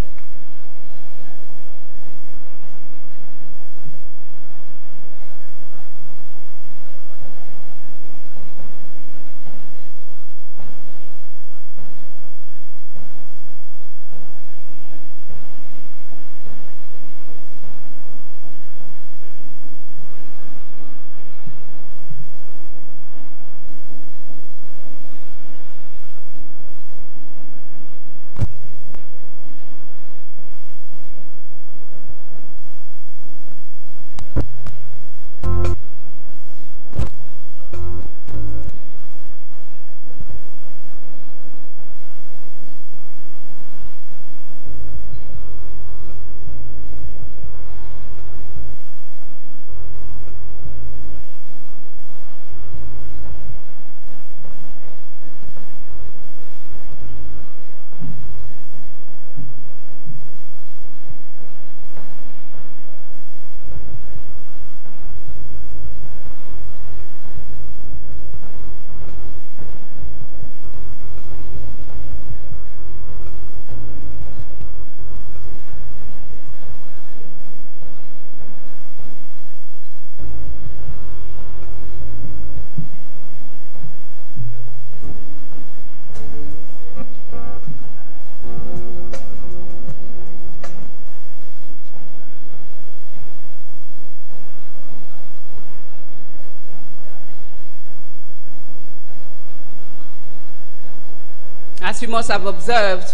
As you must have observed,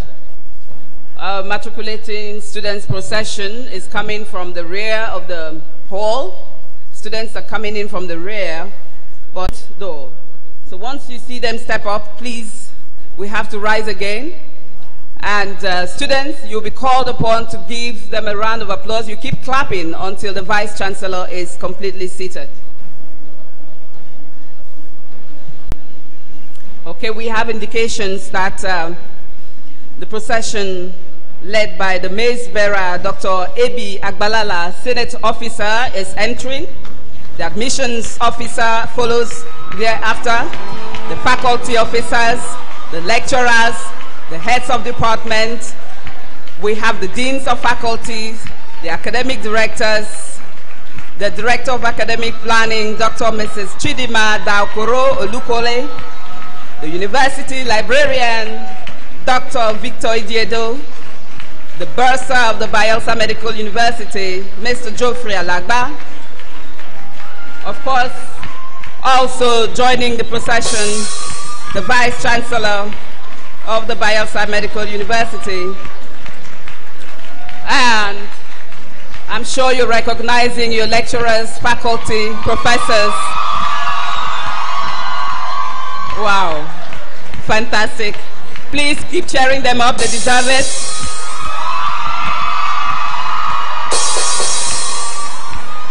uh, matriculating students procession is coming from the rear of the hall. Students are coming in from the rear, but door. So once you see them step up, please, we have to rise again. And uh, students, you'll be called upon to give them a round of applause. You keep clapping until the Vice Chancellor is completely seated. Okay, we have indications that uh, the procession led by the maize bearer, Doctor Ebi Agbalala, Senate officer, is entering. The admissions officer follows thereafter. The faculty officers, the lecturers, the heads of department. We have the deans of faculties, the academic directors, the director of academic planning, Doctor Missus Chidima Daokoro Olukole, the university librarian, Doctor Victor Idiedo, the bursar of the Bayelsa Medical University, Mister Geoffrey Alagba. Of course, also joining the procession, the Vice Chancellor of the Bayelsa Medical University. And I'm sure you're recognizing your lecturers, faculty, professors. Wow, fantastic. Please keep cheering them up, they deserve it.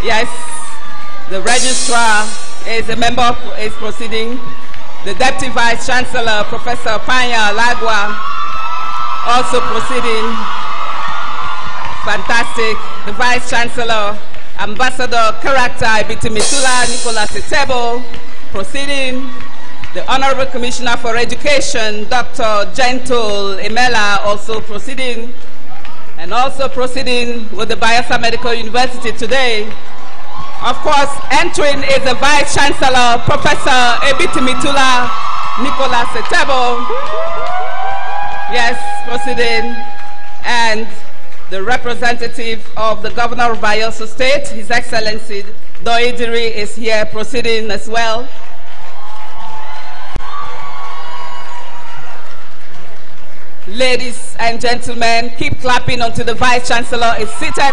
Yes, the registrar is a member of is proceeding. The Deputy Vice Chancellor, Professor Panya Lagwa, also proceeding. Fantastic. The Vice Chancellor, Ambassador Character Ibitimitula Nicholas Etebo, proceeding. The Honorable Commissioner for Education, Doctor Gentle Emela, also proceeding. And also proceeding with the Bayelsa Medical University today. Of course, entering is the Vice Chancellor, Professor Ibitimitula Nicholas Etebo. Yes, proceeding. And the representative of the Governor of Bayelsa State, His Excellency Doidiri, is here proceeding as well. Ladies and gentlemen, keep clapping until the Vice Chancellor is seated.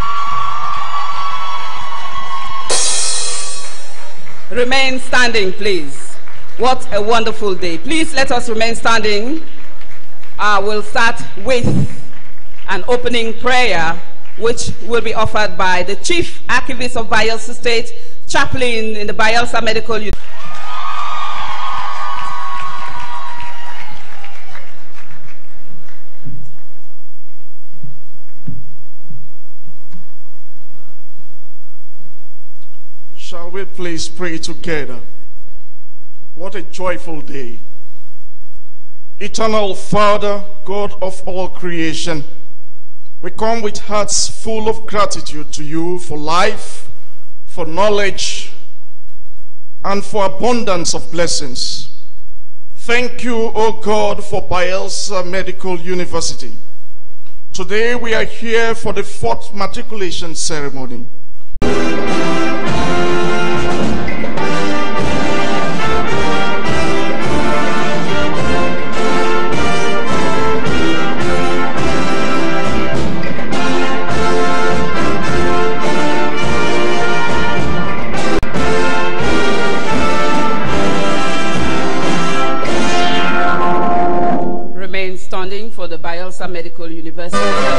Remain standing, please. What a wonderful day. Please let us remain standing. Uh, we'll start with an opening prayer, which will be offered by the Chief Archivist of Bayelsa State, Chaplain in the Bayelsa Medical University. Shall we please pray together? What a joyful day. Eternal Father, God of all creation, we come with hearts full of gratitude to you for life, for knowledge, and for abundance of blessings. Thank you, O God, for Bayelsa Medical University. Today we are here for the fourth matriculation ceremony. Remain standing for the Bayelsa Medical University.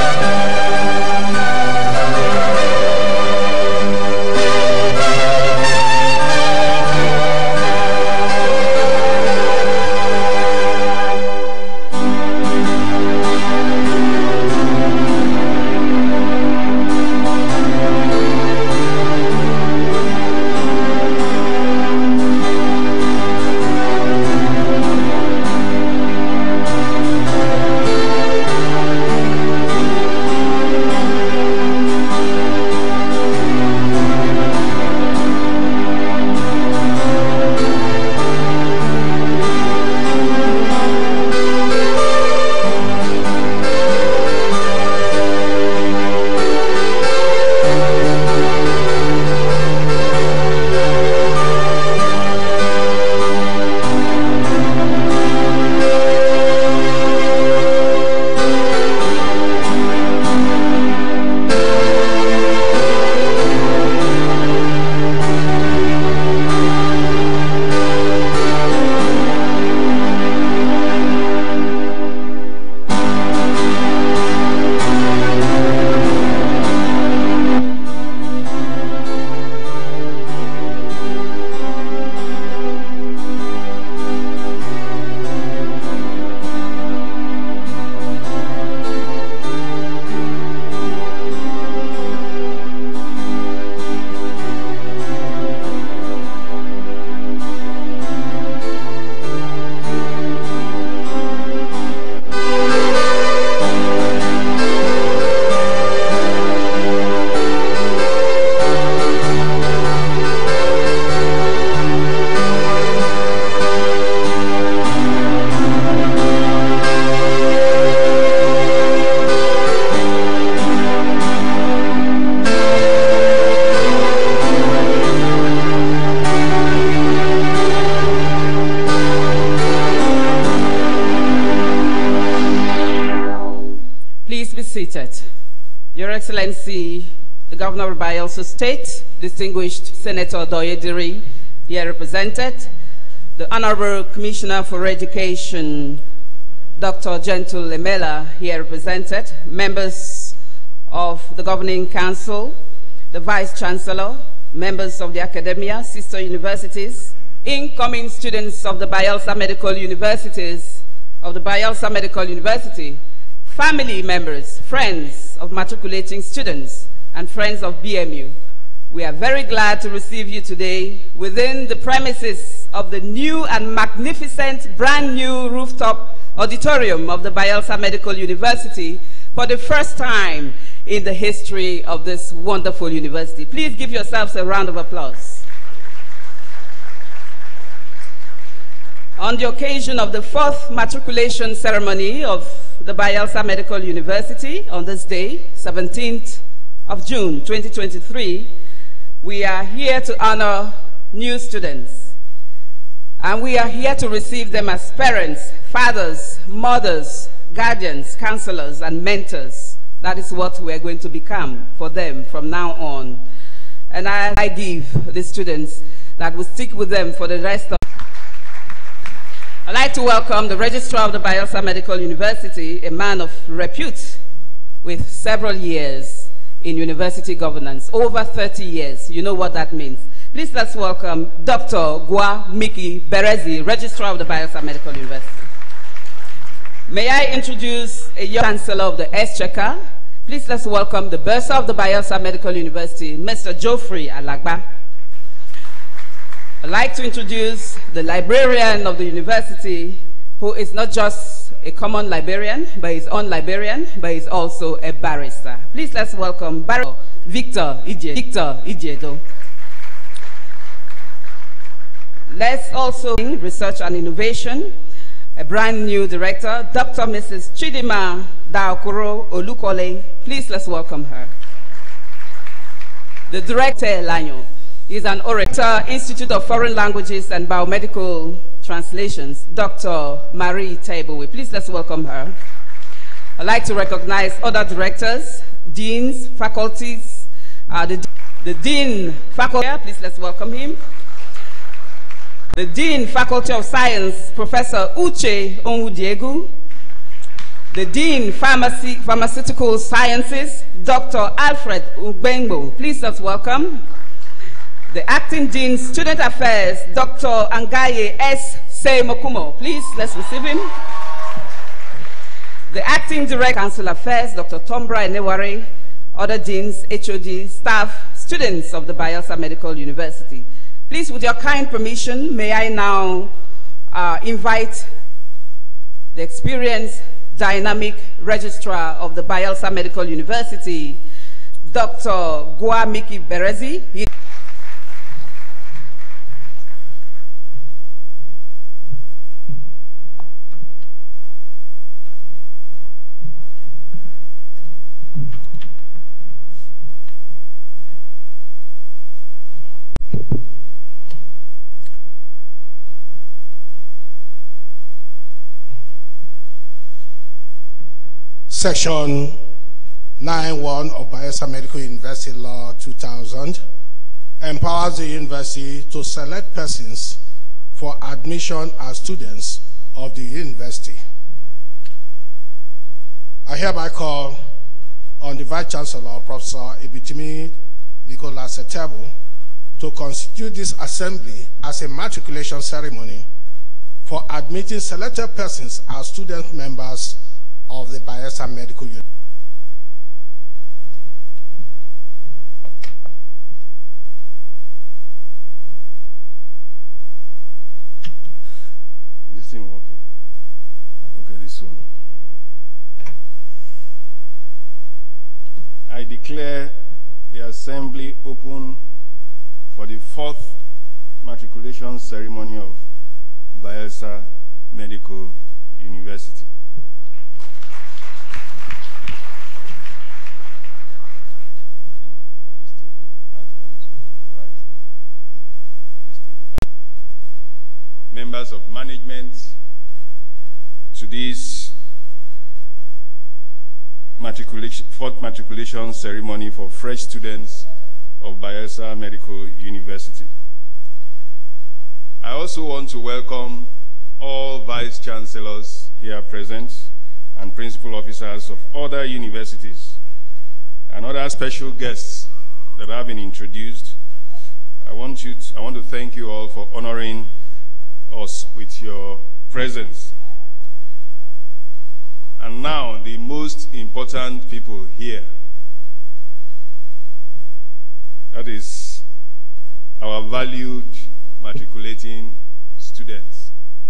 Seated. Your Excellency, the Governor of Bayelsa State, distinguished Senator Doyediri, here represented, the Honorable Commissioner for Education, Doctor Gentle Emela, here represented, members of the Governing Council, the Vice Chancellor, members of the academia, sister universities, incoming students of the Bayelsa Medical Universities, of the Bayelsa Medical University, family members, friends of matriculating students, and friends of B M U. We are very glad to receive you today within the premises of the new and magnificent brand new rooftop auditorium of the Bayelsa Medical University for the first time in the history of this wonderful university. Please give yourselves a round of applause. On the occasion of the fourth matriculation ceremony of the Bayelsa Medical University on this day, seventeenth of June twenty twenty-three, we are here to honor new students. And we are here to receive them as parents, fathers, mothers, guardians, counselors, and mentors. That is what we are going to become for them from now on. And I, I give the students that will stick with them for the rest of. I'd like to welcome the Registrar of the Bayelsa Medical University, a man of repute with several years in university governance, over thirty years. You know what that means. Please let's welcome Doctor Gwa Miki Berezi, Registrar of the Bayelsa Medical University. May I introduce a young Chancellor of the Exchequer. Please let's welcome the Bursar of the Bayelsa Medical University, Mister Geoffrey Alagba. I'd like to introduce the librarian of the university, who is not just a common librarian, but his own librarian, but is also a barrister. Please let's welcome Barrister Victor Ije, Victor Ijedo. Let's also research and innovation, a brand new director, Doctor Missus Chidima Daokoro Olukole. Please let's welcome her. The director Lanyo is an orator, Institute of Foreign Languages and Biomedical Translations, Doctor Marie Taibowe. Please let's welcome her. I'd like to recognize other directors, deans, faculties, uh, the, the Dean Faculty, please let's welcome him. The Dean Faculty of Science, Professor Uche Onwudiegu. The Dean Pharmacy, Pharmaceutical Sciences, Doctor Alfred Ugbengo. Please let's welcome. The Acting Dean Student Affairs, Doctor Angaye S. Seymokumo. Please let's receive him. The Acting Director Council Affairs, Doctor Tombra Eneware. Other deans, H O D, staff, students of the Bayelsa Medical University. Please, with your kind permission, may I now uh, invite the experienced, dynamic registrar of the Bayelsa Medical University, Doctor Gwa Miki Berezi. He Section nine one of Bayelsa Medical University Law two thousand empowers the university to select persons for admission as students of the university. I hereby call on the Vice Chancellor, Professor Ibitimi Nicholas Etebo, to constitute this assembly as a matriculation ceremony for admitting selected persons as student members of the Bayelsa Medical University. This thing working? Okay, this one. I declare the assembly open for the fourth matriculation ceremony of Bayelsa Medical University. Members of management to this matriculation, fourth matriculation ceremony for fresh students of Bayelsa Medical University. I also want to welcome all vice chancellors here present and principal officers of other universities and other special guests that have been introduced, I want, you to, I want to thank you all for honoring us with your presence. And now, the most important people here, that is our valued matriculating students.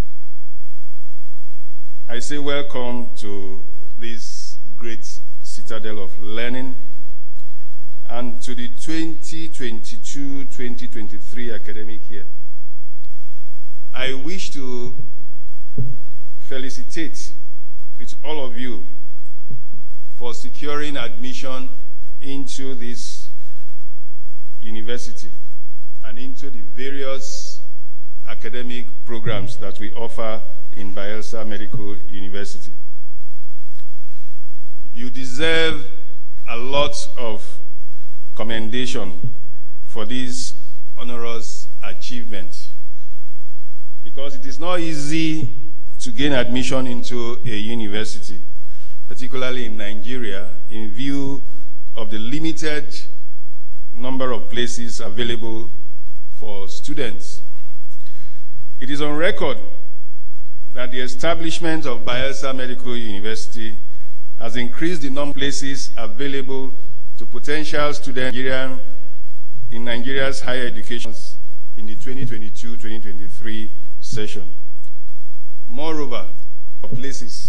I say welcome to this great citadel of learning and to the twenty twenty-two twenty twenty-three academic year. I wish to felicitate with all of you for securing admission into this university and into the various academic programs that we offer in Bayelsa Medical University. You deserve a lot of commendation for this onerous achievement, because it is not easy to gain admission into a university, particularly in Nigeria, in view of the limited number of places available for students. It is on record that the establishment of Bayelsa Medical University has increased the number of places available to potential students in Nigeria's higher education in the twenty twenty-two twenty twenty-three session. Moreover, places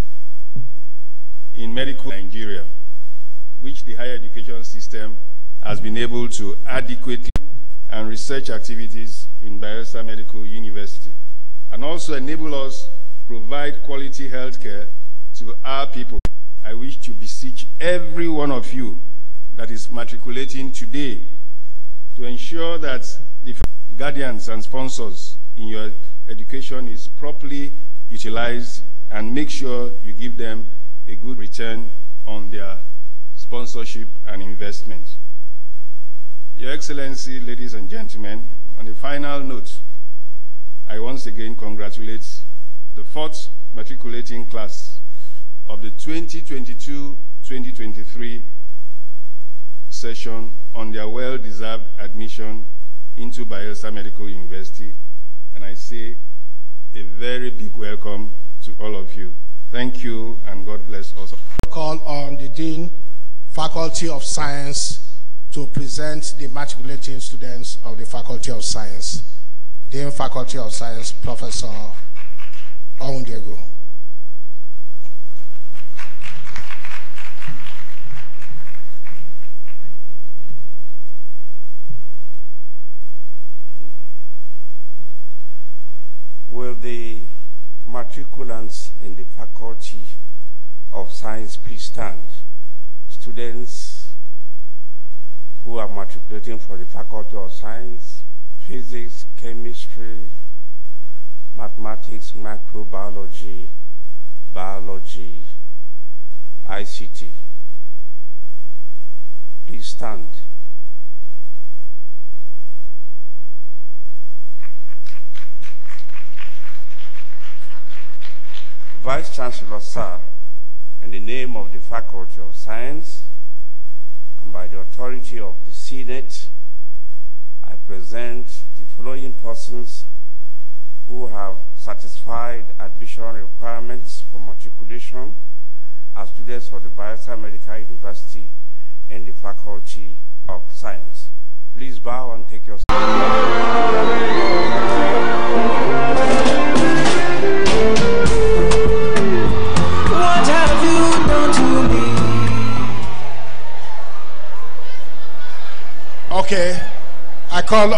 in medical Nigeria, which the higher education system has been able to adequately and research activities in Bayelsa Medical University, and also enable us to provide quality health care to our people. I wish to beseech every one of you that is matriculating today to ensure that the guardians and sponsors in your education is properly utilized, and make sure you give them a good return on their sponsorship and investment. Your Excellency, ladies and gentlemen, on a final note, I once again congratulate the fourth matriculating class of the twenty twenty-two twenty twenty-three session on their well-deserved admission into Bayelsa Medical University, and I say a very big welcome to all of you. Thank you, and God bless us. Call on the Dean, Faculty of Science, to present the matriculating students of the Faculty of Science. Dean, Faculty of Science, Professor Oundiego. Will the matriculants in the Faculty of Science please stand? Students who are matriculating for the Faculty of Science, Physics, Chemistry, Mathematics, Microbiology, Biology, I C T. Please stand. Vice Chancellor, sir, in the name of the Faculty of Science and by the authority of the Senate, I present the following persons who have satisfied admission requirements for matriculation as students of the Bayelsa Medical University in the Faculty of Science. Please bow and take your seat. What have you done to me? Okay, I call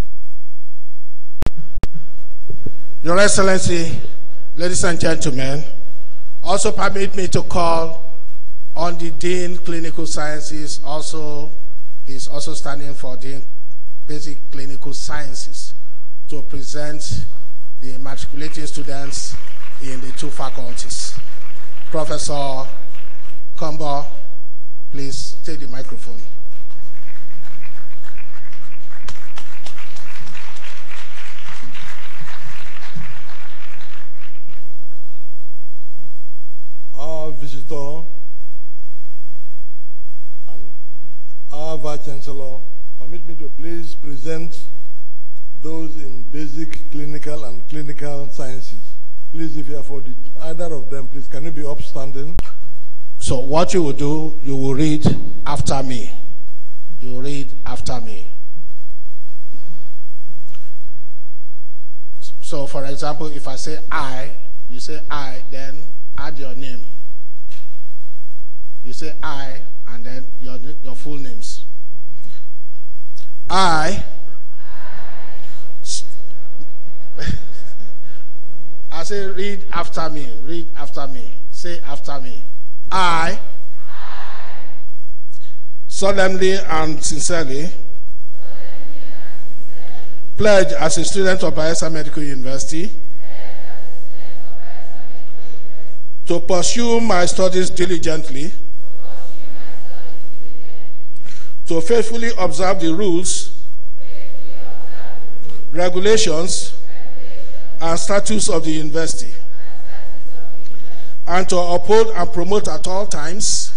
Your Excellency, ladies and gentlemen, also permit me to call on the Dean Clinical Sciences. Also, he's also standing for Dean Basic Clinical Sciences to present the matriculating students in the two faculties. Professor Kombo, please take the microphone. Our visitor and our Now, Vice Chancellor, permit me to please present those in basic clinical and clinical sciences. Please, if you are for the, either of them, please, can you be upstanding? So what you will do, you will read after me. You will read after me. So for example, if I say I, you say I, then add your name. You say I, and then your, your full names. I, I say read after me, read after me, say after me. I, solemnly and sincerely, pledge as a student of Bayelsa Medical University to pursue my studies diligently, to faithfully observe the rules, regulations, and statutes of the university, and to uphold and promote at all times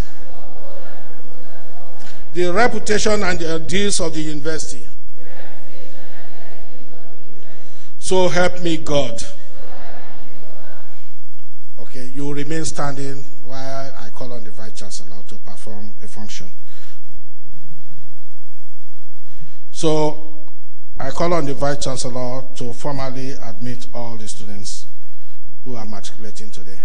the reputation and the ideals of the university. So help me God. Okay, you will remain standing while I call on the Vice Chancellor to perform a function. So I call on the Vice Chancellor to formally admit all the students who are matriculating today.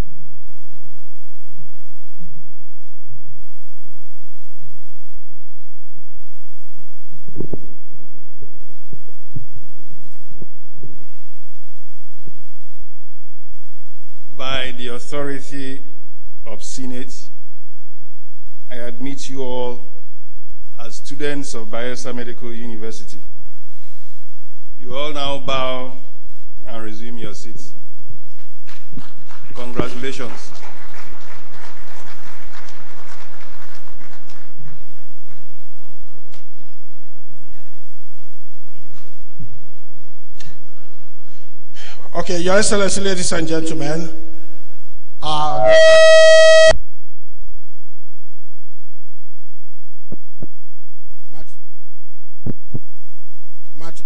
By the authority of Senate, I admit you all as students of Bayelsa Medical University. You all now bow and resume your seats. Congratulations. Okay, Your Excellency, ladies and gentlemen, uh, mat mat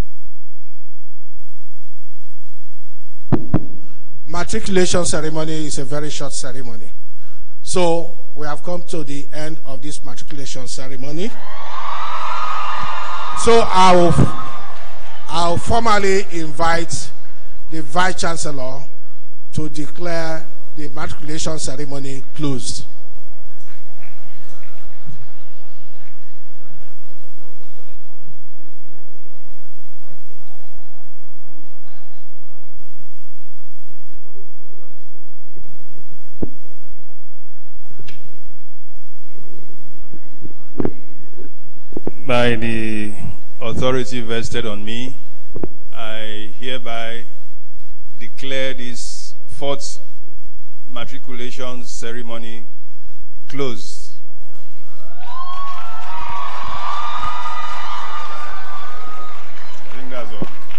matriculation ceremony is a very short ceremony. So we have come to the end of this matriculation ceremony. So I'll, I'll formally invite the Vice Chancellor to declare the matriculation ceremony closed. By the authority vested on me, I hereby declare this fourth matriculation ceremony closed. I think that's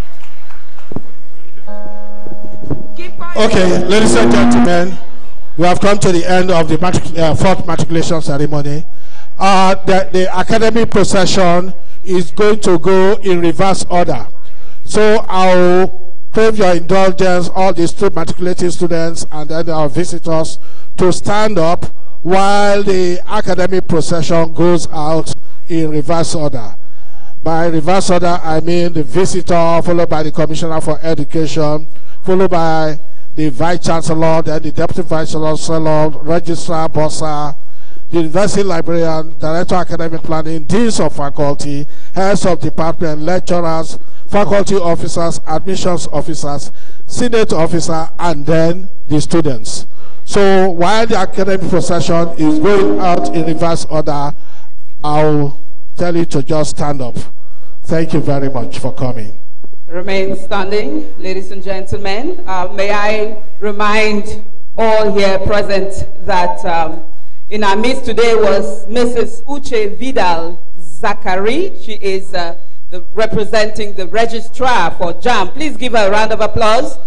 all. Okay, ladies and gentlemen, we have come to the end of the matric uh, fourth matriculation ceremony. Uh, the, the academic procession is going to go in reverse order. So I'll crave your indulgence, all the stu matriculating students and then our visitors, to stand up while the academic procession goes out in reverse order. By reverse order, I mean the visitor, followed by the Commissioner for Education, followed by the Vice Chancellor, then the Deputy Vice Chancellor, Registrar, Bossa, the University Librarian, Director of Academic Planning, Deans of Faculty, Heads of Department, Lecturers, Faculty Officers, Admissions Officers, Senate Officer, and then the students. So while the academic procession is going out in reverse order, I'll tell you to just stand up. Thank you very much for coming. Remain standing, ladies and gentlemen. Uh, may I remind all here present that um, in our midst today was Missus Uche Vidal Zachary. She is uh, the, representing the registrar for JAMB. Please give her a round of applause.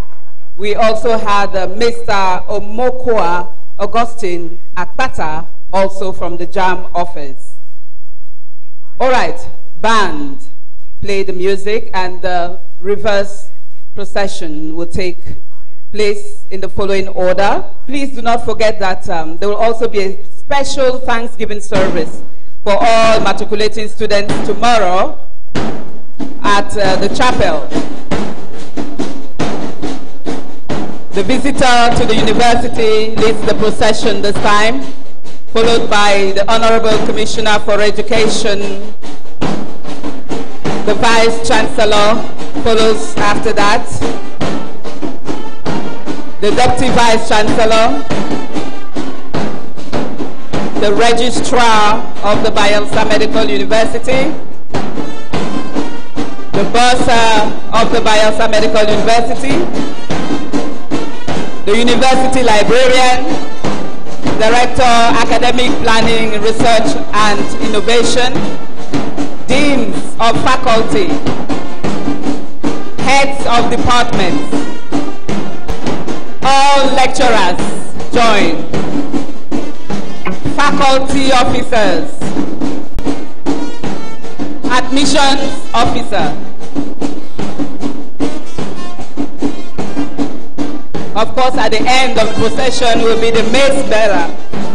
We also had uh, Mister Omokwa Augustine Akpata also from the JAM office. All right, band, play the music, and the reverse procession will take place in the following order. Please do not forget that um, there will also be a special Thanksgiving service for all matriculating students tomorrow at uh, the chapel. The visitor to the university leads the procession this time, followed by the Honorable Commissioner for Education. The Vice Chancellor follows after that. The Deputy Vice Chancellor. The Registrar of the Bayelsa Medical University. The Bursar of the Bayelsa Medical University. The University Librarian. Director, Academic Planning, Research and Innovation. Deans of faculty. Heads of departments. All lecturers join. Faculty officers. Admissions officer. Of course, at the end of the procession will be the mace bearer.